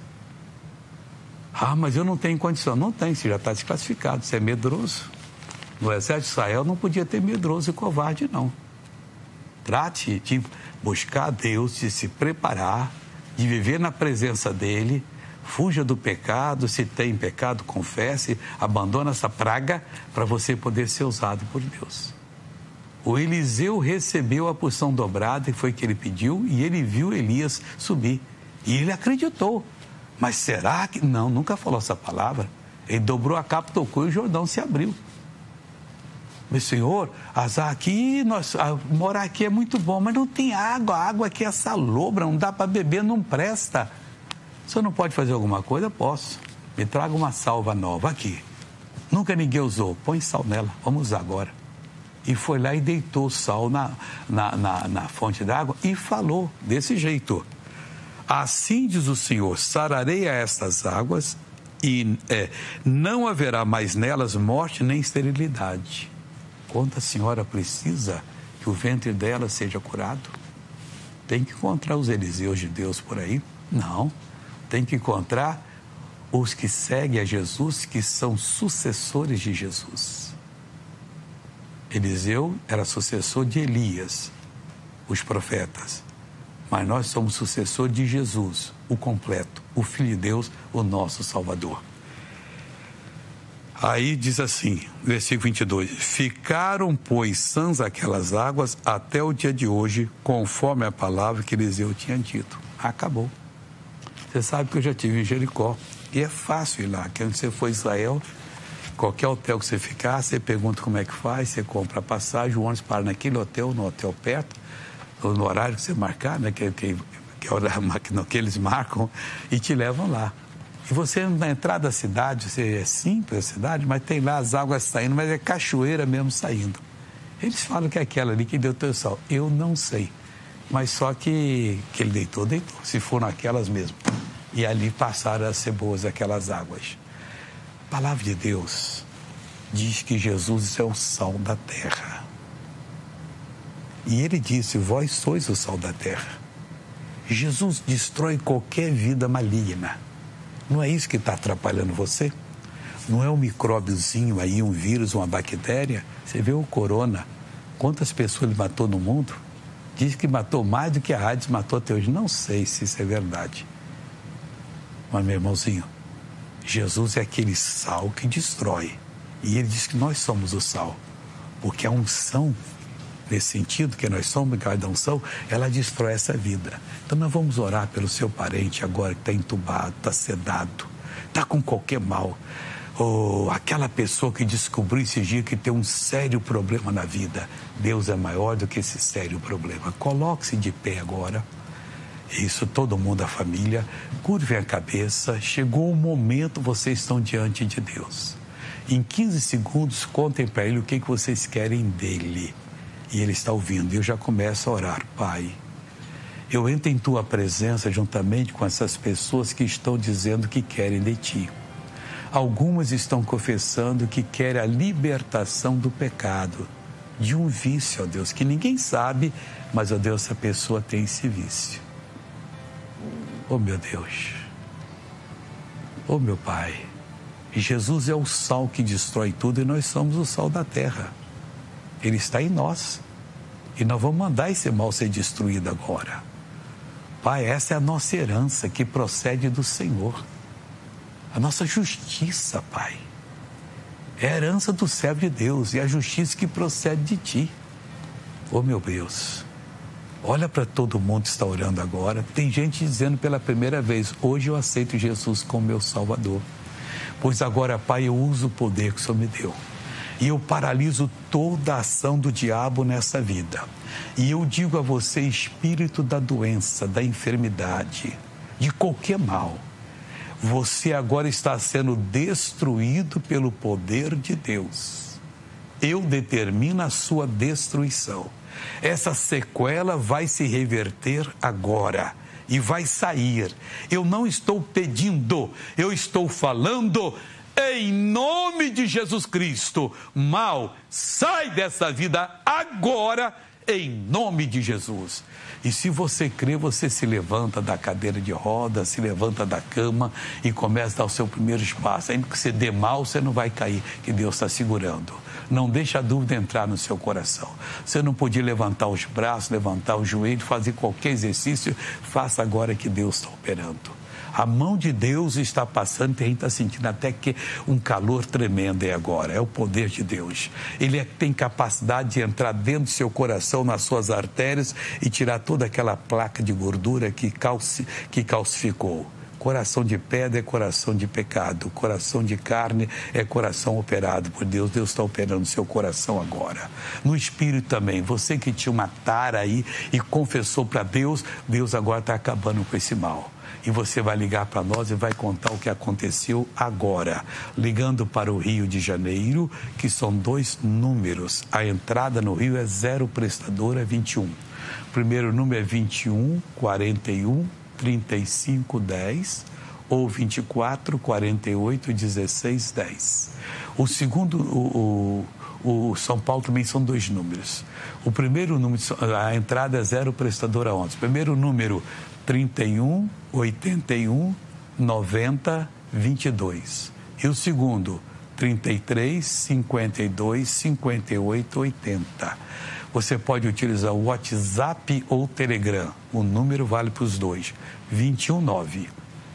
Ah, mas eu não tenho condição. Não tem, você já está desclassificado, você é medroso. No exército de Israel não podia ter medroso e covarde, não. Trate de buscar a Deus, de se preparar, de viver na presença dele. Fuja do pecado, se tem pecado, confesse, abandona essa praga para você poder ser usado por Deus. O Eliseu recebeu a porção dobrada, que foi o que ele pediu, e ele viu Elias subir. E ele acreditou. Mas será que... Não, nunca falou essa palavra. Ele dobrou a capa, tocou e o Jordão se abriu. Meu senhor, aqui, nós, morar aqui é muito bom, mas não tem água, a água aqui é salobra, não dá para beber, não presta. O senhor não pode fazer alguma coisa? Posso. Me traga uma salva nova aqui. Nunca ninguém usou. Põe sal nela, vamos usar agora. E foi lá e deitou sal na, na, na, na fonte d'água e falou desse jeito: assim diz o Senhor, sararei a estas águas, e é, não haverá mais nelas morte nem esterilidade. Quanto a senhora precisa que o ventre dela seja curado? Tem que encontrar os Eliseus de Deus por aí? Não. Tem que encontrar os que seguem a Jesus, que são sucessores de Jesus. Eliseu era sucessor de Elias, os profetas. Mas nós somos sucessor de Jesus, o completo, o Filho de Deus, o nosso Salvador. Aí diz assim, versículo vinte e dois: ficaram, pois, sãs aquelas águas até o dia de hoje, conforme a palavra que Eliseu tinha dito. Acabou. Você sabe que eu já estive em Jericó, e é fácil ir lá, que onde você for em Israel, qualquer hotel que você ficar, você pergunta como é que faz, você compra a passagem, o ônibus para naquele hotel, no hotel perto, no horário que você marcar, né, que, que, que é o horário que eles marcam, e te levam lá. E você, na entrada da cidade, você é simples a cidade, mas tem lá as águas saindo, mas é cachoeira mesmo saindo. Eles falam que é aquela ali que deu teu sal. Eu não sei, mas só que, que ele deitou, deitou. Se foram aquelas mesmo. E ali passaram a ser boas aquelas águas. palavra de Deus diz que Jesus é o sal da terra. E ele disse, vós sois o sal da terra. Jesus destrói qualquer vida maligna. Não é isso que está atrapalhando você? Não é um micróbiozinho aí, um vírus, uma bactéria? Você vê o corona, quantas pessoas ele matou no mundo? Diz que matou mais do que a AIDS matou até hoje. Não sei se isso é verdade. Mas, meu irmãozinho, Jesus é aquele sal que destrói. E ele diz que nós somos o sal. Porque a unção, nesse sentido que nós somos, cada unção, ela destrói essa vida. Então nós vamos orar pelo seu parente agora que está entubado, está sedado, está com qualquer mal. Ou aquela pessoa que descobriu esse dia que tem um sério problema na vida. Deus é maior do que esse sério problema. Coloque-se de pé agora. Isso, todo mundo, a família, curvem a cabeça. Chegou o momento, vocês estão diante de Deus. Em quinze segundos, contem para Ele o que, que vocês querem dEle. E Ele está ouvindo. E eu já começo a orar. Pai, eu entro em Tua presença juntamente com essas pessoas que estão dizendo que querem de Ti. Algumas estão confessando que querem a libertação do pecado, de um vício, ó Deus, que ninguém sabe, mas, ó Deus, essa pessoa tem esse vício. Oh, meu Deus. Oh, meu Pai. Jesus é o sal que destrói tudo e nós somos o sal da terra. Ele está em nós. E nós vamos mandar esse mal ser destruído agora. Pai, essa é a nossa herança que procede do Senhor. A nossa justiça, Pai. É a herança do servo de Deus e a justiça que procede de Ti. Oh, meu Deus. Olha para todo mundo que está orando agora. Tem gente dizendo pela primeira vez, hoje eu aceito Jesus como meu Salvador. Pois agora, Pai, eu uso o poder que o Senhor me deu. E eu paraliso toda a ação do diabo nessa vida. E eu digo a você, espírito da doença, da enfermidade, de qualquer mal, você agora está sendo destruído pelo poder de Deus. Eu determino a sua destruição. Essa sequela vai se reverter agora. E vai sair. Eu não estou pedindo, eu estou falando em nome de Jesus Cristo. Mal, sai dessa vida agora, em nome de Jesus. E se você crê, você se levanta da cadeira de rodas, se levanta da cama e começa a dar o seu primeiro espaço. Ainda que você dê mal, você não vai cair, que Deus está segurando. Não deixe a dúvida entrar no seu coração. Você não podia levantar os braços, levantar o joelho, fazer qualquer exercício, faça agora que Deus está operando. A mão de Deus está passando, tem gente está sentindo até que um calor tremendo é agora, é o poder de Deus. Ele é, tem capacidade de entrar dentro do seu coração, nas suas artérias e tirar toda aquela placa de gordura que, calci, que calcificou. Coração de pedra é coração de pecado, coração de carne é coração operado por Deus. Deus está operando no seu coração agora. No espírito também, você que tinha uma tara aí e confessou para Deus, Deus agora está acabando com esse mal. E você vai ligar para nós e vai contar o que aconteceu agora. Ligando para o Rio de Janeiro, que são dois números. A entrada no Rio é zero prestadora vinte e um. O primeiro número é vinte e um, quarenta e um, trinta e cinco, dez ou vinte e quatro, quarenta e oito, dezesseis, dez. O segundo, o, o, o São Paulo também são dois números. O primeiro número, a entrada é zero prestadora onze. O primeiro número, trinta e um, oitenta e um, noventa, vinte e dois. E o segundo, trinta e três, cinquenta e dois, cinquenta e oito, oitenta. Você pode utilizar o WhatsApp ou Telegram. O número vale para os dois. vinte e um, nove,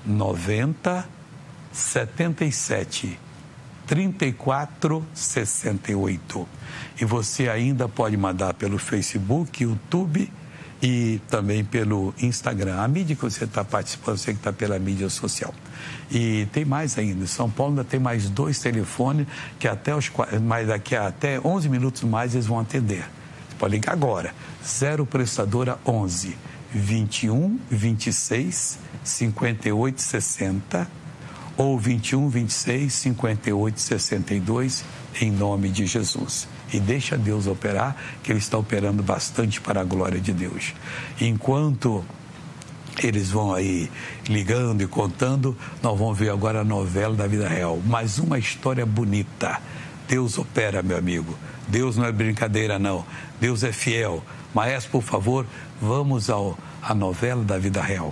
noventa, setenta e sete, trinta e quatro, sessenta e oito. E você ainda pode mandar pelo Facebook, YouTube e também pelo Instagram. A mídia que você está participando, você que está pela mídia social. E tem mais ainda. Em São Paulo ainda tem mais dois telefones que até os, mas daqui a até onze minutos mais eles vão atender. Pode ligar agora, zero prestadora onze, vinte e um, vinte e seis, cinquenta e oito, sessenta ou vinte e um, vinte e seis, cinquenta e oito, sessenta e dois, em nome de Jesus. E deixa Deus operar, que Ele está operando bastante para a glória de Deus. Enquanto Eles vão aí ligando e contando. Nós vamos ver agora a novela da vida real. Mais uma história bonita. Deus opera, meu amigo. Deus não é brincadeira, não. Deus é fiel. Maestro, por favor, vamos ao, à novela da vida real.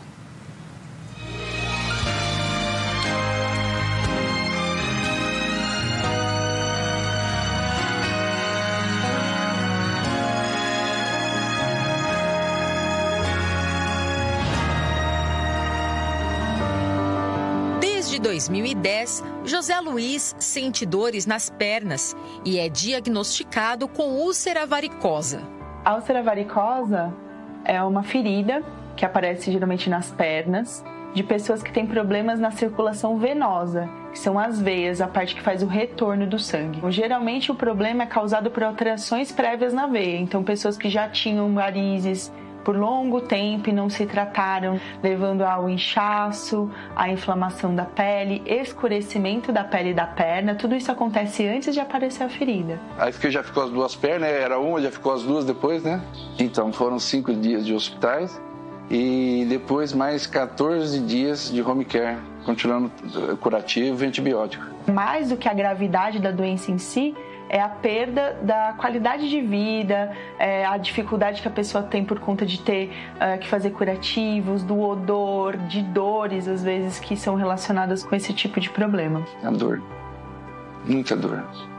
Desde dois mil e dez, José Luiz sente dores nas pernas e é diagnosticado com úlcera varicosa. A úlcera varicosa é uma ferida que aparece geralmente nas pernas de pessoas que têm problemas na circulação venosa, que são as veias, a parte que faz o retorno do sangue. Geralmente o problema é causado por alterações prévias na veia, então pessoas que já tinham varizes por longo tempo e não se trataram, levando ao inchaço, à inflamação da pele, escurecimento da pele da perna, tudo isso acontece antes de aparecer a ferida. Aí que já ficou as duas pernas, era uma, já ficou as duas depois, né? Então foram cinco dias de hospitais e depois mais quatorze dias de home care, continuando curativo e antibiótico. Mais do que a gravidade da doença em si, é a perda da qualidade de vida, é a dificuldade que a pessoa tem por conta de ter uh, que fazer curativos, do odor, de dores, às vezes, que são relacionadas com esse tipo de problema. A dor, muita dor.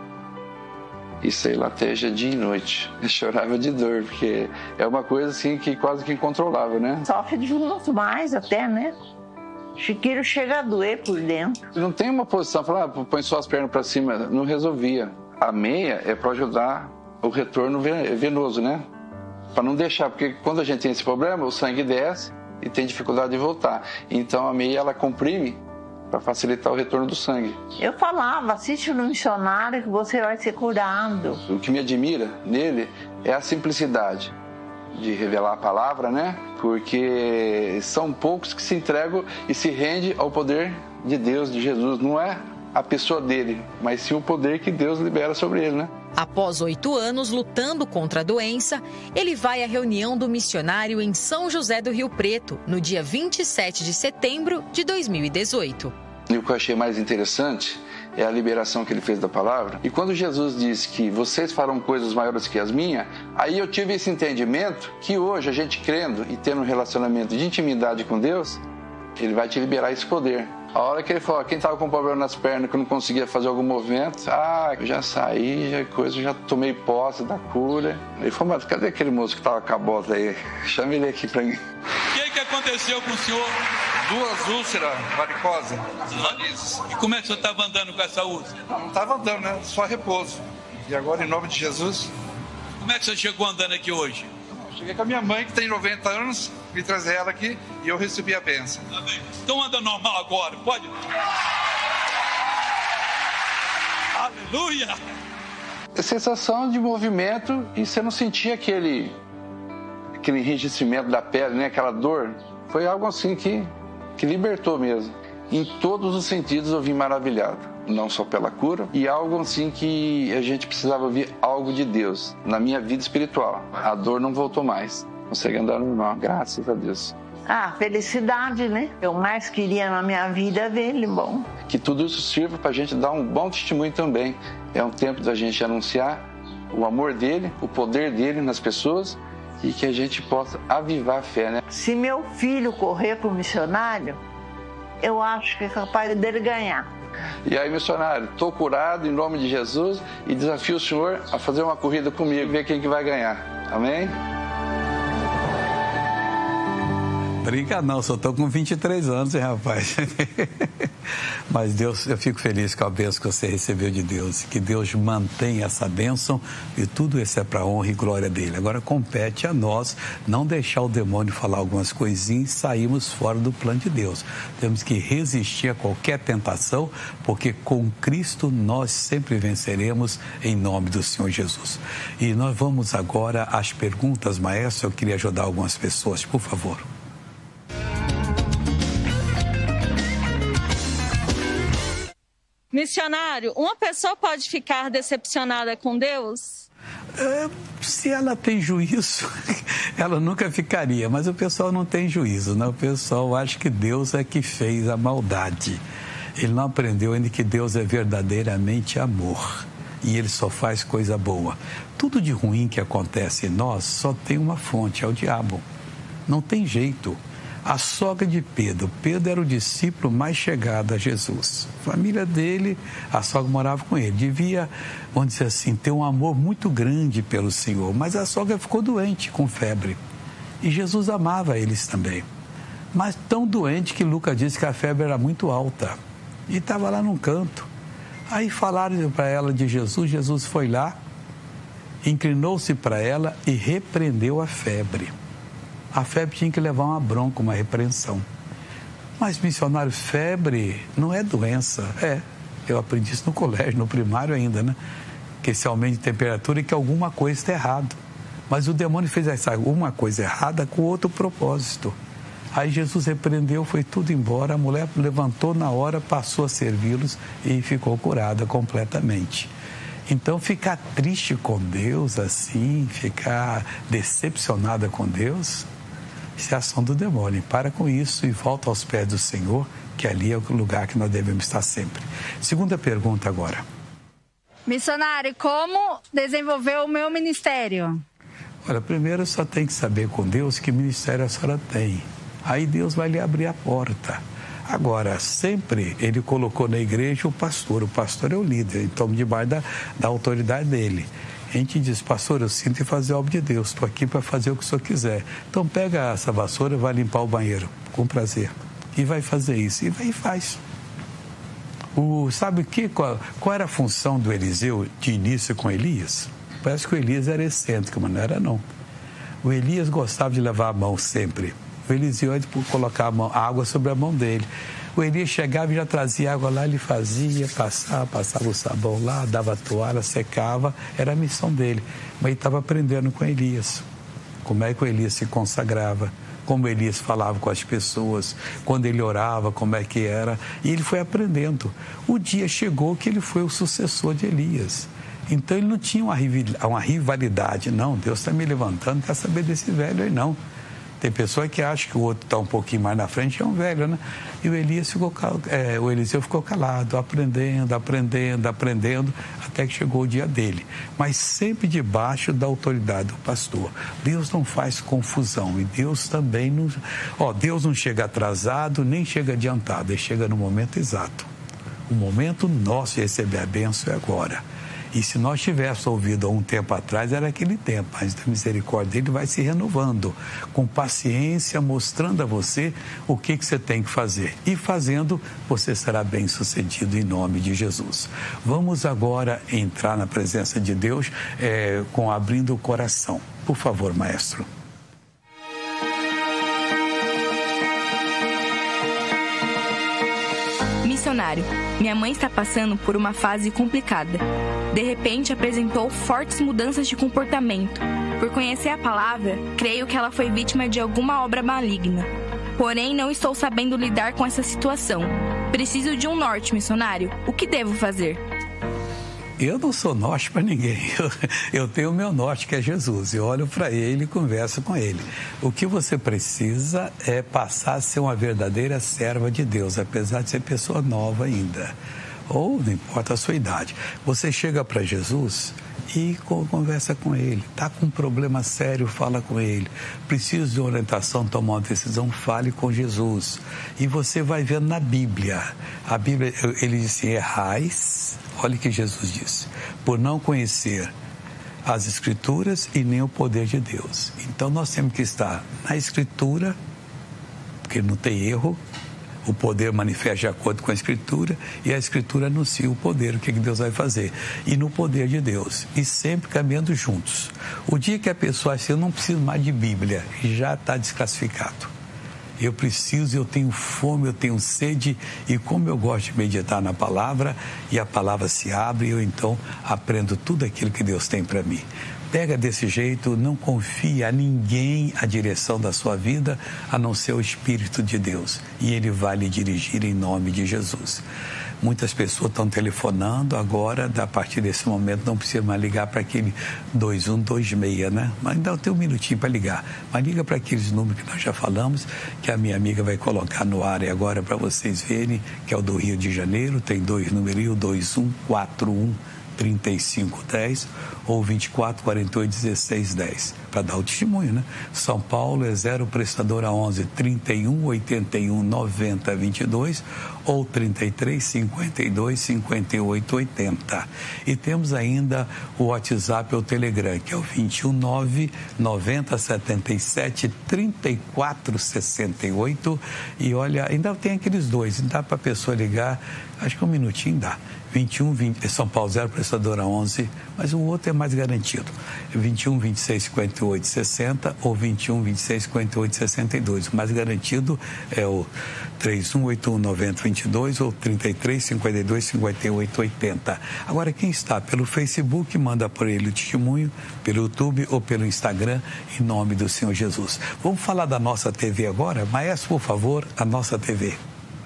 E sei lá, lateja dia e noite. Eu chorava de dor, porque é uma coisa assim que quase que incontrolável, né? Sofre de muito mais até, né? Chiqueiro chega a doer por dentro. Não tem uma posição, falar, ah, põe só as pernas para cima, não resolvia. A meia é para ajudar o retorno venoso, né? Para não deixar, porque quando a gente tem esse problema, o sangue desce e tem dificuldade de voltar. Então a meia, ela comprime para facilitar o retorno do sangue. Eu falava, assiste no missionário que você vai ser curado. O que me admira nele é a simplicidade de revelar a palavra, né? Porque são poucos que se entregam e se rendem ao poder de Deus, de Jesus. Não é a pessoa dele, mas sim o poder que Deus libera sobre ele, né? Após oito anos lutando contra a doença, ele vai à reunião do missionário em São José do Rio Preto, no dia vinte e sete de setembro de dois mil e dezoito. E o que eu achei mais interessante é a liberação que ele fez da palavra. E quando Jesus disse que vocês farão coisas maiores que as minhas, aí eu tive esse entendimento que hoje a gente crendo e tendo um relacionamento de intimidade com Deus, ele vai te liberar esse poder. A hora que ele falou, quem estava com problema nas pernas, que não conseguia fazer algum movimento, ah, eu já saí, já coisa, já tomei posse da cura. Ele falou, mas cadê aquele moço que estava com a bota aí? Chama ele aqui para mim. O que, que aconteceu com o senhor? Duas úlceras varicosas. E como é que o senhor estava andando com essa úlcera? Não, não estava andando, né? Só repouso. E agora, em nome de Jesus... Como é que o senhor chegou andando aqui hoje? Cheguei com a minha mãe, que tem noventa anos, me trazer ela aqui e eu recebi a bênção. Tá bem. Então anda normal agora, pode? Aleluia! A sensação de movimento e você não sentia aquele, aquele enrijecimento da pele, né? Aquela dor. Foi algo assim que, que libertou mesmo. Em todos os sentidos eu vim maravilhado. Não só pela cura, e algo assim que a gente precisava ouvir algo de Deus na minha vida espiritual. A dor não voltou mais. Consegui andar normal, graças a Deus. Ah, felicidade, né? Eu mais queria na minha vida é ver ele bom. Que tudo isso sirva para a gente dar um bom testemunho também. É um tempo da gente anunciar o amor dele, o poder dele nas pessoas e que a gente possa avivar a fé, né? Se meu filho correr para o missionário, eu acho que é capaz dele ganhar. E aí, missionário, estou curado em nome de Jesus e desafio o senhor a fazer uma corrida comigo, ver quem que vai ganhar. Amém? Brinca não, só estou com vinte e três anos, hein, rapaz? Mas Deus, eu fico feliz com a bênção que você recebeu de Deus. Que Deus mantenha essa bênção e tudo isso é para a honra e glória dele. Agora compete a nós não deixar o demônio falar algumas coisinhas e sairmos fora do plano de Deus. Temos que resistir a qualquer tentação, porque com Cristo nós sempre venceremos em nome do Senhor Jesus. E nós vamos agora às perguntas, maestro. Eu queria ajudar algumas pessoas, por favor. Missionário, uma pessoa pode ficar decepcionada com Deus? É, se ela tem juízo, ela nunca ficaria, mas o pessoal não tem juízo, né? O pessoal acha que Deus é que fez a maldade. Ele não aprendeu ainda que Deus é verdadeiramente amor e Ele só faz coisa boa. Tudo de ruim que acontece em nós só tem uma fonte, é o diabo. Não tem jeito. A sogra de Pedro, Pedro era o discípulo mais chegado a Jesus. A família dele, a sogra morava com ele. Devia, vamos dizer assim, ter um amor muito grande pelo Senhor. Mas a sogra ficou doente, com febre. E Jesus amava eles também. Mas tão doente que Lucas disse que a febre era muito alta. E estava lá num canto. Aí falaram para ela de Jesus, Jesus foi lá, inclinou-se para ela e repreendeu a febre. A febre tinha que levar uma bronca, uma repreensão. Mas, missionário, febre não é doença. É, eu aprendi isso no colégio, no primário ainda, né? Que esse aumento de temperatura e que alguma coisa está errada. Mas o demônio fez essa alguma coisa errada com outro propósito. Aí Jesus repreendeu, foi tudo embora, a mulher levantou na hora, passou a servi-los e ficou curada completamente. Então, ficar triste com Deus assim, ficar decepcionada com Deus, isso é ação do demônio. Para com isso e volta aos pés do Senhor, que ali é o lugar que nós devemos estar sempre. Segunda pergunta agora. Missionário, como desenvolver o meu ministério? Olha, primeiro só tem que saber com Deus que ministério a senhora tem. Aí Deus vai lhe abrir a porta. Agora, sempre ele colocou na igreja o pastor. O pastor é o líder, então debaixo da, da autoridade dele. A gente diz, pastor, eu sinto em fazer a obra de Deus, estou aqui para fazer o que o senhor quiser. Então pega essa vassoura e vai limpar o banheiro, com prazer. E vai fazer isso, e vai e faz. O, sabe que, qual, qual era a função do Eliseu de início com Elias? Parece que o Elias era excêntrico, mas não era não. O Elias gostava de levar a mão sempre. O Eliseu era de colocar a, mão, a água sobre a mão dele. O Elias chegava e já trazia água lá, ele fazia, passava, passava o sabão lá, dava a toalha, secava, era a missão dele. Mas ele estava aprendendo com Elias, como é que o Elias se consagrava, como Elias falava com as pessoas, quando ele orava, como é que era, e ele foi aprendendo. O dia chegou que ele foi o sucessor de Elias. Então ele não tinha uma rivalidade, não, Deus está me levantando, quer saber desse velho aí não. Tem pessoa que acha que o outro está um pouquinho mais na frente, é um velho, né? E o Elias ficou, é, o Eliseu ficou calado, aprendendo, aprendendo, aprendendo, até que chegou o dia dele. Mas sempre debaixo da autoridade do pastor. Deus não faz confusão e Deus também não... Ó, Deus não chega atrasado, nem chega adiantado, ele chega no momento exato. O momento nosso de receber a bênção é agora. E se nós tivéssemos ouvido há um tempo atrás, era aquele tempo, mas da misericórdia dele vai se renovando, com paciência, mostrando a você o que, que você tem que fazer. E fazendo, você será bem sucedido em nome de Jesus. Vamos agora entrar na presença de Deus é, com abrindo o coração. Por favor, maestro. Missionário, minha mãe está passando por uma fase complicada. De repente, apresentou fortes mudanças de comportamento. Por conhecer a palavra, creio que ela foi vítima de alguma obra maligna. Porém, não estou sabendo lidar com essa situação. Preciso de um norte, missionário. O que devo fazer? Eu não sou norte para ninguém. Eu, eu tenho o meu norte, que é Jesus. Eu olho para ele e converso com ele. O que você precisa é passar a ser uma verdadeira serva de Deus, apesar de ser pessoa nova ainda. Ou não importa a sua idade. Você chega para Jesus e conversa com ele. Está com um problema sério, fala com ele. Precisa de orientação, tomar uma decisão, fale com Jesus. E você vai vendo na Bíblia. A Bíblia, ele diz assim, errais, olha o que Jesus disse, por não conhecer as Escrituras e nem o poder de Deus. Então nós temos que estar na Escritura, porque não tem erro. O poder manifesta de acordo com a Escritura e a Escritura anuncia o poder, o que Deus vai fazer. E no poder de Deus. E sempre caminhando juntos. O dia que a pessoa acha, eu não preciso mais de Bíblia, já está desclassificado. Eu preciso, eu tenho fome, eu tenho sede, e como eu gosto de meditar na palavra, e a palavra se abre, eu então aprendo tudo aquilo que Deus tem para mim. Pega desse jeito, não confia a ninguém a direção da sua vida, a não ser o Espírito de Deus. E Ele vai lhe dirigir em nome de Jesus. Muitas pessoas estão telefonando agora, a partir desse momento não precisa mais ligar para aquele dois um dois seis, né? Mas ainda tem um minutinho para ligar. Mas liga para aqueles números que nós já falamos, que a minha amiga vai colocar no ar agora para vocês verem, que é o do Rio de Janeiro, tem dois números, dois um quatro um trinta e cinco dez ou vinte e quatro, quarenta e oito, dezesseis, dez, para dar o testemunho, né? São Paulo é zero prestadora onze, trinta e um, oitenta e um, noventa, vinte e dois ou trinta e três, cinquenta e dois, cinquenta e oito, oitenta. E temos ainda o WhatsApp ou Telegram, que é o vinte e um, nove, noventa, setenta e sete, trinta e quatro, sessenta e oito. E olha, ainda tem aqueles dois, dá para a pessoa ligar, acho que um minutinho dá. vinte e um, vinte, São Paulo zero prestadora onze, mas o outro é mais garantido. vinte e um, vinte e seis, cinquenta e oito, sessenta ou vinte e um, vinte e seis, cinquenta e oito, sessenta e dois. O mais garantido é o três um oito um, noventa, vinte e dois ou trinta e três, cinquenta e dois, cinquenta e oito, oitenta. Agora, quem está pelo Facebook, manda por ele o testemunho, pelo YouTube ou pelo Instagram, em nome do Senhor Jesus. Vamos falar da nossa T V agora? Maestro, por favor, a nossa T V.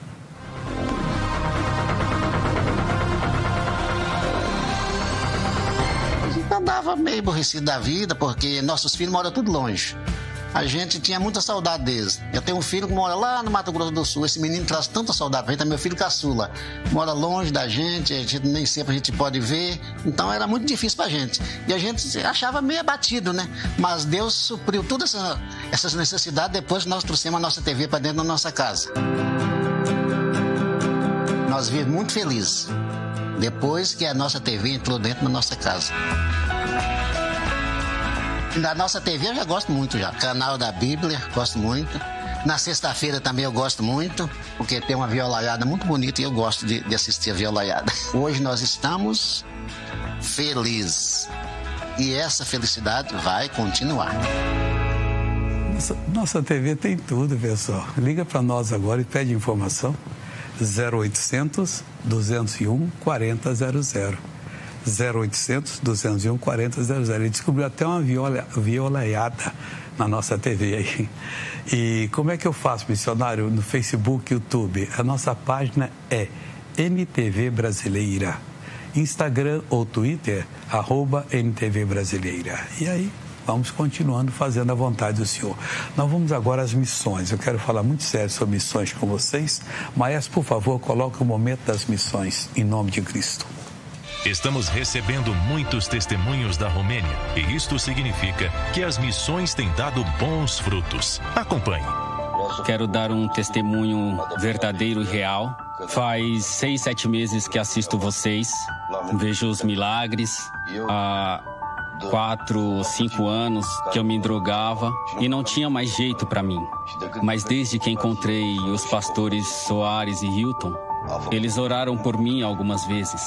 Andava meio aborrecido da vida, porque nossos filhos moram tudo longe. A gente tinha muita saudade deles. Eu tenho um filho que mora lá no Mato Grosso do Sul. Esse menino traz tanta saudade pra gente, é meu filho caçula. Mora longe da gente, a gente nem sempre a gente pode ver. Então era muito difícil pra gente. E a gente achava meio abatido, né? Mas Deus supriu todas essa, essas necessidades depois que nós trouxemos a nossa T V para dentro da nossa casa. Nós vivemos muito felizes depois que a nossa T V entrou dentro da nossa casa. Da nossa T V eu já gosto muito já. Canal da Bíblia, gosto muito. Na sexta-feira também eu gosto muito, porque tem uma violaiada muito bonita e eu gosto de, de assistir a violaiada. Hoje nós estamos felizes. E essa felicidade vai continuar. Nossa, nossa T V tem tudo, pessoal. Liga para nós agora e pede informação. zero oitocentos, duzentos e um, quarenta zero zero. zero oitocentos, duzentos e um, quarenta zero zero. Ele descobriu até uma viola, violaiada na nossa T V aí. E como é que eu faço, missionário? No Facebook, YouTube. A nossa página é N T V Brasileira. Instagram ou Twitter, arroba N T V Brasileira. E aí, vamos continuando fazendo a vontade do Senhor. Nós vamos agora às missões. Eu quero falar muito sério sobre missões com vocês. Maestro, por favor, coloque o momento das missões, em nome de Cristo. Estamos recebendo muitos testemunhos da Romênia e isto significa que as missões têm dado bons frutos. Acompanhe. Quero dar um testemunho verdadeiro e real. Faz seis, sete meses que assisto vocês, vejo os milagres. Há quatro, cinco anos que eu me drogava e não tinha mais jeito para mim. Mas desde que encontrei os pastores Soares e Hilton, eles oraram por mim algumas vezes.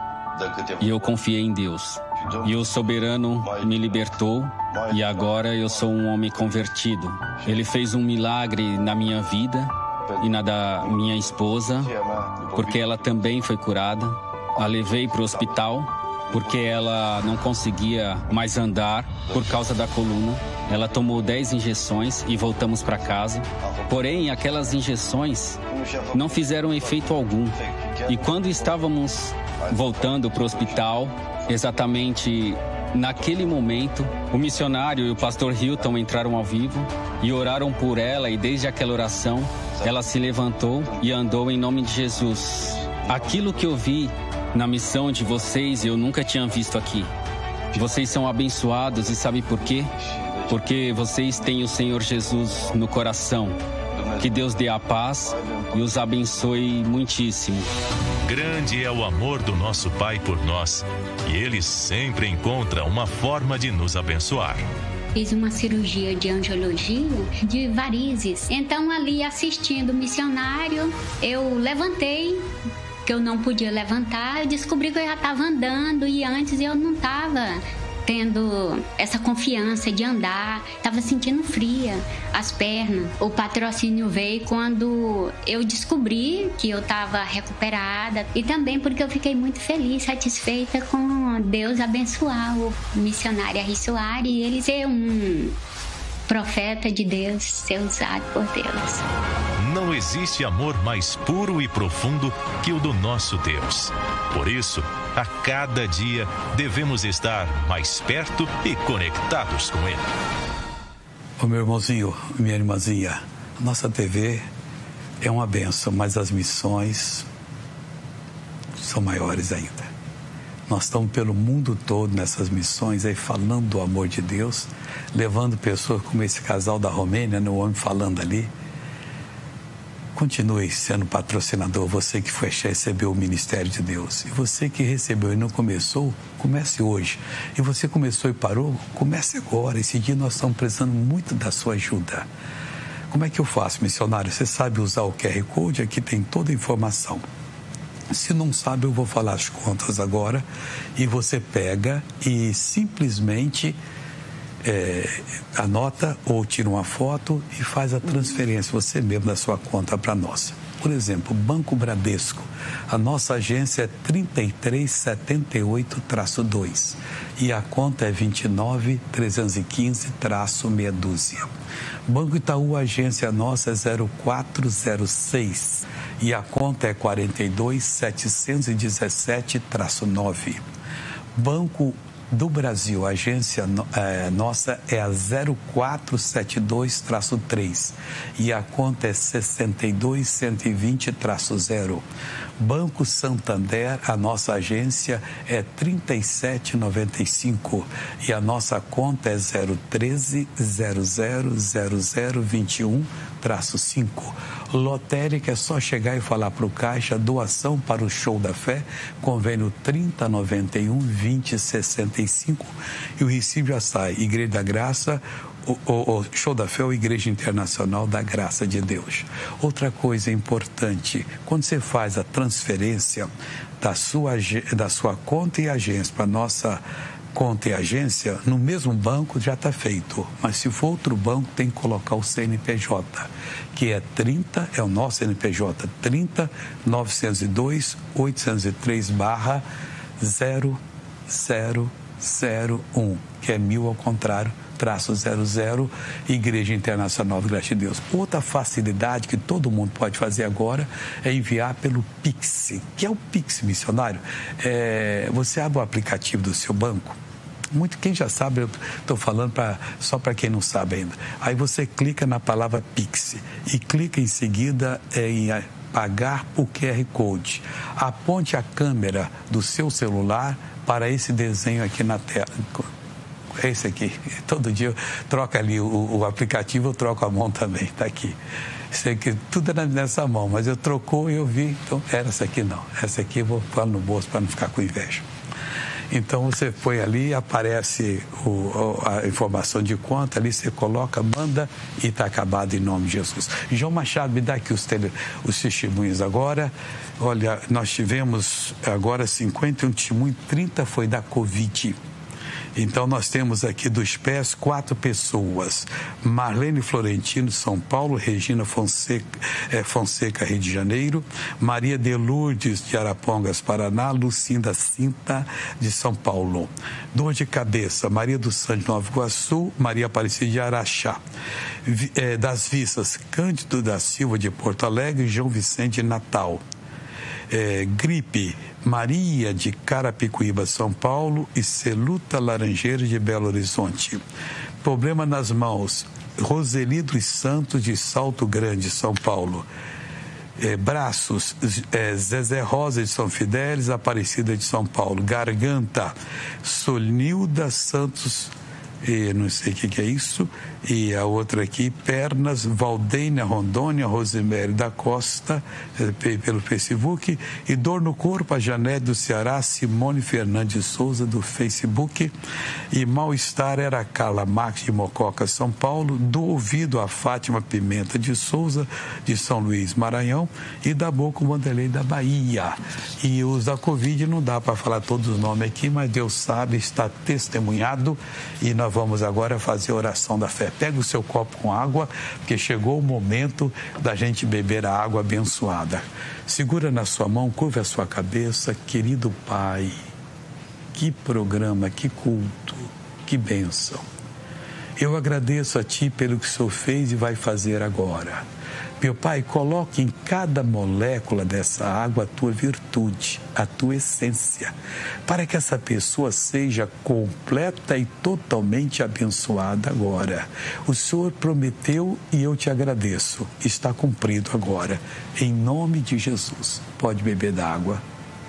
E eu confiei em Deus. E o soberano me libertou e agora eu sou um homem convertido. Ele fez um milagre na minha vida e na da minha esposa, porque ela também foi curada. A levei para o hospital porque ela não conseguia mais andar por causa da coluna. Ela tomou dez injeções e voltamos para casa. Porém, aquelas injeções não fizeram efeito algum. E quando estávamos voltando para o hospital, exatamente naquele momento, o missionário e o pastor Hilton entraram ao vivo e oraram por ela, e desde aquela oração, ela se levantou e andou em nome de Jesus. Aquilo que eu vi na missão de vocês, eu nunca tinha visto aqui. Vocês são abençoados e sabe por quê? Porque vocês têm o Senhor Jesus no coração. Que Deus dê a paz e os abençoe muitíssimo. Grande é o amor do nosso Pai por nós, e Ele sempre encontra uma forma de nos abençoar. Fiz uma cirurgia de angiologia de varizes. Então, ali assistindo o missionário, eu levantei, que eu não podia levantar. Eu descobri que eu já estava andando e antes eu não estava. tendo essa confiança de andar, estava sentindo fria as pernas. O patrocínio veio quando eu descobri que eu estava recuperada e também porque eu fiquei muito feliz, satisfeita com Deus abençoar o missionário Ari Soares e ele ser um profeta de Deus, ser usado por Deus. Não existe amor mais puro e profundo que o do nosso Deus. Por isso, a cada dia devemos estar mais perto e conectados com Ele. Ô meu irmãozinho, minha irmãzinha, nossa T V é uma benção, mas as missões são maiores ainda. Nós estamos pelo mundo todo nessas missões aí falando do amor de Deus, levando pessoas como esse casal da Romênia, né, o homem falando ali. Continue sendo patrocinador, você que foi recebeu o Ministério de Deus. E você que recebeu e não começou, comece hoje. E você começou e parou, comece agora. Esse dia nós estamos precisando muito da sua ajuda. Como é que eu faço, missionário? Você sabe usar o Q R Code? Aqui tem toda a informação. Se não sabe, eu vou falar as contas agora e você pega e simplesmente é, anota ou tira uma foto e faz a transferência você mesmo da sua conta para nós. Por exemplo, Banco Bradesco, a nossa agência é trinta e três setenta e oito traço dois e a conta é vinte e nove trezentos e quinze traço meia dúzia. Banco Itaú, a agência nossa é zero quatro zero seis e a conta é quarenta e dois setecentos e dezessete traço nove. Banco do Brasil, a agência é, nossa é a zero quatro sete dois traço três e a conta é sessenta e dois cento e vinte traço zero. Banco Santander, a nossa agência é trinta e sete noventa e cinco e a nossa conta é zero treze zero zero zero zero vinte e um traço cinco. Lotérica, é só chegar e falar para o caixa, doação para o Show da Fé, convênio trinta noventa e um vinte sessenta e cinco e o recibo já sai. Igreja da Graça, o, o, o Show da Fé ou Igreja Internacional da Graça de Deus. Outra coisa importante, quando você faz a transferência da sua, da sua conta e agência para a nossa conta e agência, no mesmo banco já está feito, mas se for outro banco tem que colocar o C N P J, que é trinta, é o nosso C N P J, trinta novecentos e dois oitocentos e três barra zero zero zero um, que é mil ao contrário, traço zero zero, Igreja Internacional do Graça de Deus. Outra facilidade que todo mundo pode fazer agora é enviar pelo Pix. Que é o Pix, missionário? É, você abre o aplicativo do seu banco. Muito, quem já sabe, eu estou falando pra, só para quem não sabe ainda. Aí você clica na palavra Pix e clica em seguida em pagar por Q R Code. Aponte a câmera do seu celular para esse desenho aqui na tela. É esse aqui. Todo dia eu troco ali o, o aplicativo, eu troco a mão também, está aqui. Isso aqui, tudo era nessa mão, mas eu trocou e eu vi, então era essa aqui não. Essa aqui eu vou pôr no bolso para não ficar com inveja. Então você põe ali, aparece o, a informação de conta, ali você coloca, manda e está acabado em nome de Jesus. João Machado, me dá aqui os, tele, os testemunhos agora. Olha, nós tivemos agora cinquenta e um testemunhos, trinta foi da Covid. Então, nós temos aqui dos pés quatro pessoas. Marlene Florentino, São Paulo. Regina Fonseca, é, Fonseca, Rio de Janeiro. Maria de Lourdes, de Arapongas, Paraná. Lucinda Cinta, de São Paulo. Dor de cabeça, Maria do Santo, de Nova Iguaçu. Maria Aparecida, de Araxá. É, das Vistas, Cândido da Silva, de Porto Alegre. E João Vicente, de Natal. É, gripe, Maria de Carapicuíba, São Paulo, e Celuta Laranjeira de Belo Horizonte. Problema nas mãos, Roseli dos Santos de Salto Grande, São Paulo. É, braços, é, Zezé Rosa de São Fidélis, Aparecida de São Paulo. Garganta, Solnilda Santos e não sei o que, que é isso, e a outra aqui, pernas, Valdênia Rondônia, Rosemary da Costa, pelo Facebook, e dor no corpo, a Janete do Ceará, Simone Fernandes Souza do Facebook, e mal-estar era a Carla Max de Mococa, São Paulo, do ouvido a Fátima Pimenta de Souza, de São Luís, Maranhão, e da boca o Vanderlei da Bahia. E os da Covid não dá para falar todos os nomes aqui, mas Deus sabe, está testemunhado, e nós vamos agora fazer a oração da fé. Pega o seu copo com água, porque chegou o momento da gente beber a água abençoada. Segura na sua mão, curva a sua cabeça, querido Pai. Que programa, que culto, que bênção. Eu agradeço a Ti pelo que o Senhor fez e vai fazer agora. Meu Pai, coloque em cada molécula dessa água a Tua virtude, a Tua essência, para que essa pessoa seja completa e totalmente abençoada agora. O Senhor prometeu e eu te agradeço. Está cumprido agora. Em nome de Jesus. Pode beber da água.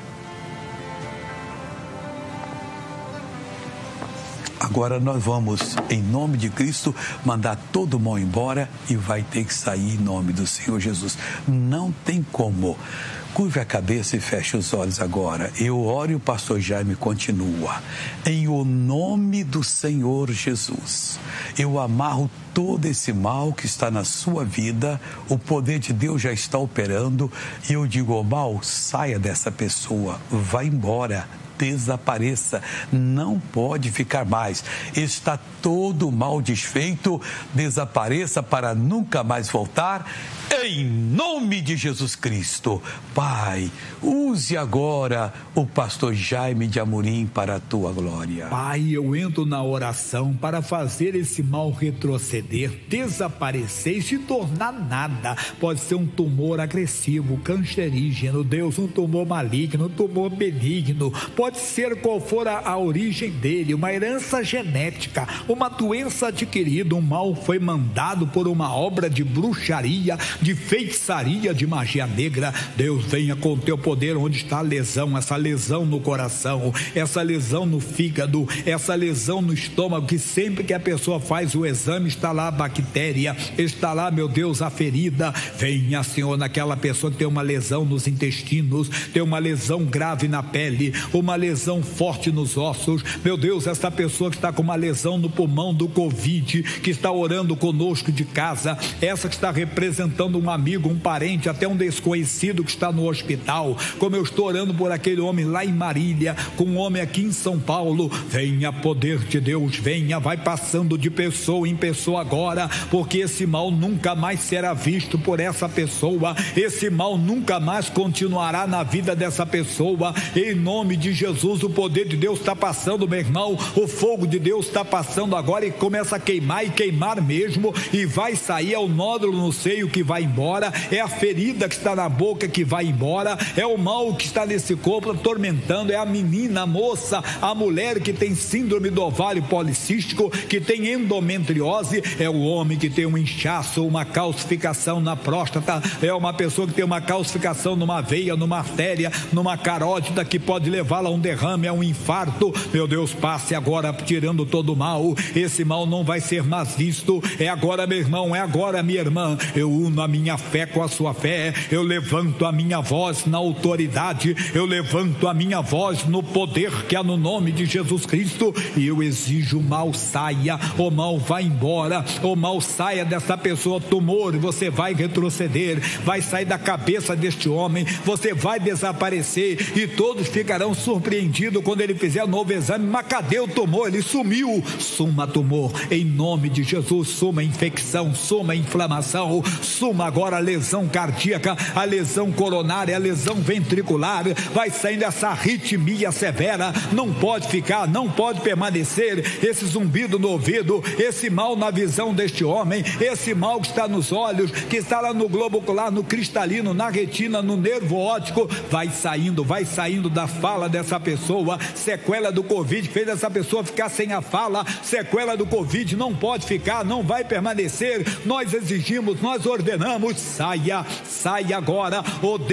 Agora nós vamos, em nome de Cristo, mandar todo o mal embora e vai ter que sair em nome do Senhor Jesus. Não tem como. Curve a cabeça e feche os olhos agora. Eu oro e o pastor Jaime continua. Em o nome do Senhor Jesus, eu amarro todo esse mal que está na sua vida, o poder de Deus já está operando e eu digo ao mal, saia dessa pessoa, vá embora. Desapareça, não pode ficar mais. Está todo mal desfeito, desapareça para nunca mais voltar. Em nome de Jesus Cristo, Pai, use agora o pastor Jaime de Amorim para a tua glória. Pai, eu entro na oração para fazer esse mal retroceder, desaparecer e se tornar nada. Pode ser um tumor agressivo, cancerígeno, Deus, um tumor maligno, um tumor benigno, pode ser qual for a, a origem dele, uma herança genética, uma doença adquirida, um mal foi mandado por uma obra de bruxaria, de feitiçaria, de magia negra. Deus, venha com o teu poder onde está a lesão, essa lesão no coração, essa lesão no fígado, essa lesão no estômago, que sempre que a pessoa faz o exame está lá a bactéria, está lá, meu Deus, a ferida. Venha, Senhor, naquela pessoa que tem uma lesão nos intestinos, tem uma lesão grave na pele, uma lesão forte nos ossos, meu Deus, essa pessoa que está com uma lesão no pulmão do Covid, que está orando conosco de casa, essa que está representando um amigo, um parente, até um desconhecido que está no hospital, como eu estou orando por aquele homem lá em Marília, com um homem aqui em São Paulo. Venha, poder de Deus, venha, vai passando de pessoa em pessoa agora, porque esse mal nunca mais será visto por essa pessoa, esse mal nunca mais continuará na vida dessa pessoa, em nome de Jesus. O poder de Deus está passando, meu irmão, o fogo de Deus está passando agora e começa a queimar e queimar mesmo, e vai sair, é o nódulo no seio que vai embora, é a ferida que está na boca que vai embora, é o mal que está nesse corpo atormentando, é a menina, a moça, a mulher que tem síndrome do ovário policístico, que tem endometriose, é o homem que tem um inchaço, uma calcificação na próstata, é uma pessoa que tem uma calcificação numa veia, numa artéria, numa carótida, que pode levá-la a um derrame, a um infarto. Meu Deus, passe agora tirando todo o mal, esse mal não vai ser mais visto, é agora, meu irmão, é agora, minha irmã. Eu uno a minha fé com a sua fé, eu levanto a minha voz na autoridade, eu levanto a minha voz no poder que há no nome de Jesus Cristo, e eu exijo: o mal saia, o mal vai embora, o mal saia dessa pessoa. Tumor, você vai retroceder, vai sair da cabeça deste homem, você vai desaparecer, e todos ficarão surpreendidos quando ele fizer um novo exame. Mas cadê o tumor? Ele sumiu. Suma tumor, em nome de Jesus, suma infecção, suma inflamação, suma agora a lesão cardíaca, a lesão coronária, a lesão ventricular, vai saindo essa arritmia severa, não pode ficar, não pode permanecer, esse zumbido no ouvido, esse mal na visão deste homem, esse mal que está nos olhos, que está lá no globo ocular, no cristalino, na retina, no nervo óptico, vai saindo, vai saindo da fala dessa pessoa, sequela do Covid, fez essa pessoa ficar sem a fala, sequela do Covid, não pode ficar, não vai permanecer, nós exigimos, nós ordenamos, saia, saia agora, o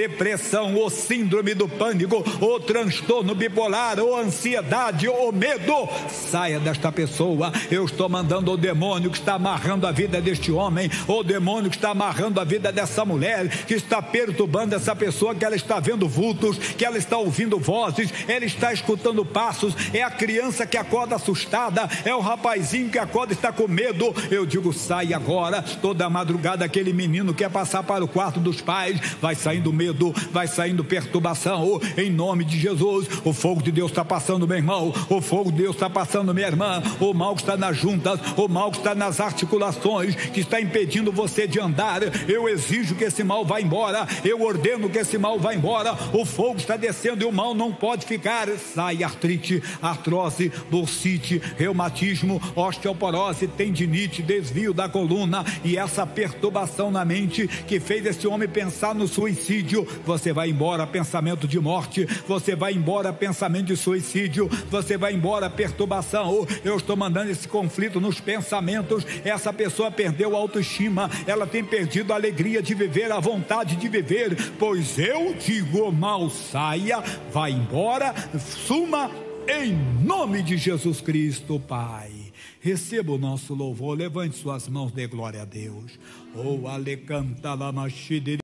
depressão, ou síndrome do pânico, ou transtorno bipolar, ou ansiedade, ou medo, saia desta pessoa. Eu estou mandando o demônio que está amarrando a vida deste homem, o demônio que está amarrando a vida dessa mulher, que está perturbando essa pessoa, que ela está vendo vultos, que ela está ouvindo vozes, ela está escutando passos, é a criança que acorda assustada, é o rapazinho que acorda e está com medo. Eu digo, sai agora. Toda madrugada aquele menino quer passar para o quarto dos pais, vai saindo medo, vai saindo perturbação, oh, em nome de Jesus. O fogo de Deus está passando, meu irmão, o fogo de Deus está passando, minha irmã. O mal que está nas juntas, o mal que está nas articulações, que está impedindo você de andar, eu exijo que esse mal vá embora, eu ordeno que esse mal vá embora. O fogo está descendo e o mal não pode ficar. Sai artrite, artrose, bursite, reumatismo, osteoporose, tendinite, desvio da coluna e essa perturbação na mente que fez esse homem pensar no suicídio. Você vai embora, pensamento de morte, você vai embora, pensamento de suicídio, você vai embora, perturbação. Eu estou mandando esse conflito nos pensamentos. Essa pessoa perdeu a autoestima, ela tem perdido a alegria de viver, a vontade de viver, pois eu digo, mal saia, vai embora, suma, em nome de Jesus Cristo, Pai. Receba o nosso louvor, levante suas mãos, dê glória a Deus. Oh, ale canta la machide.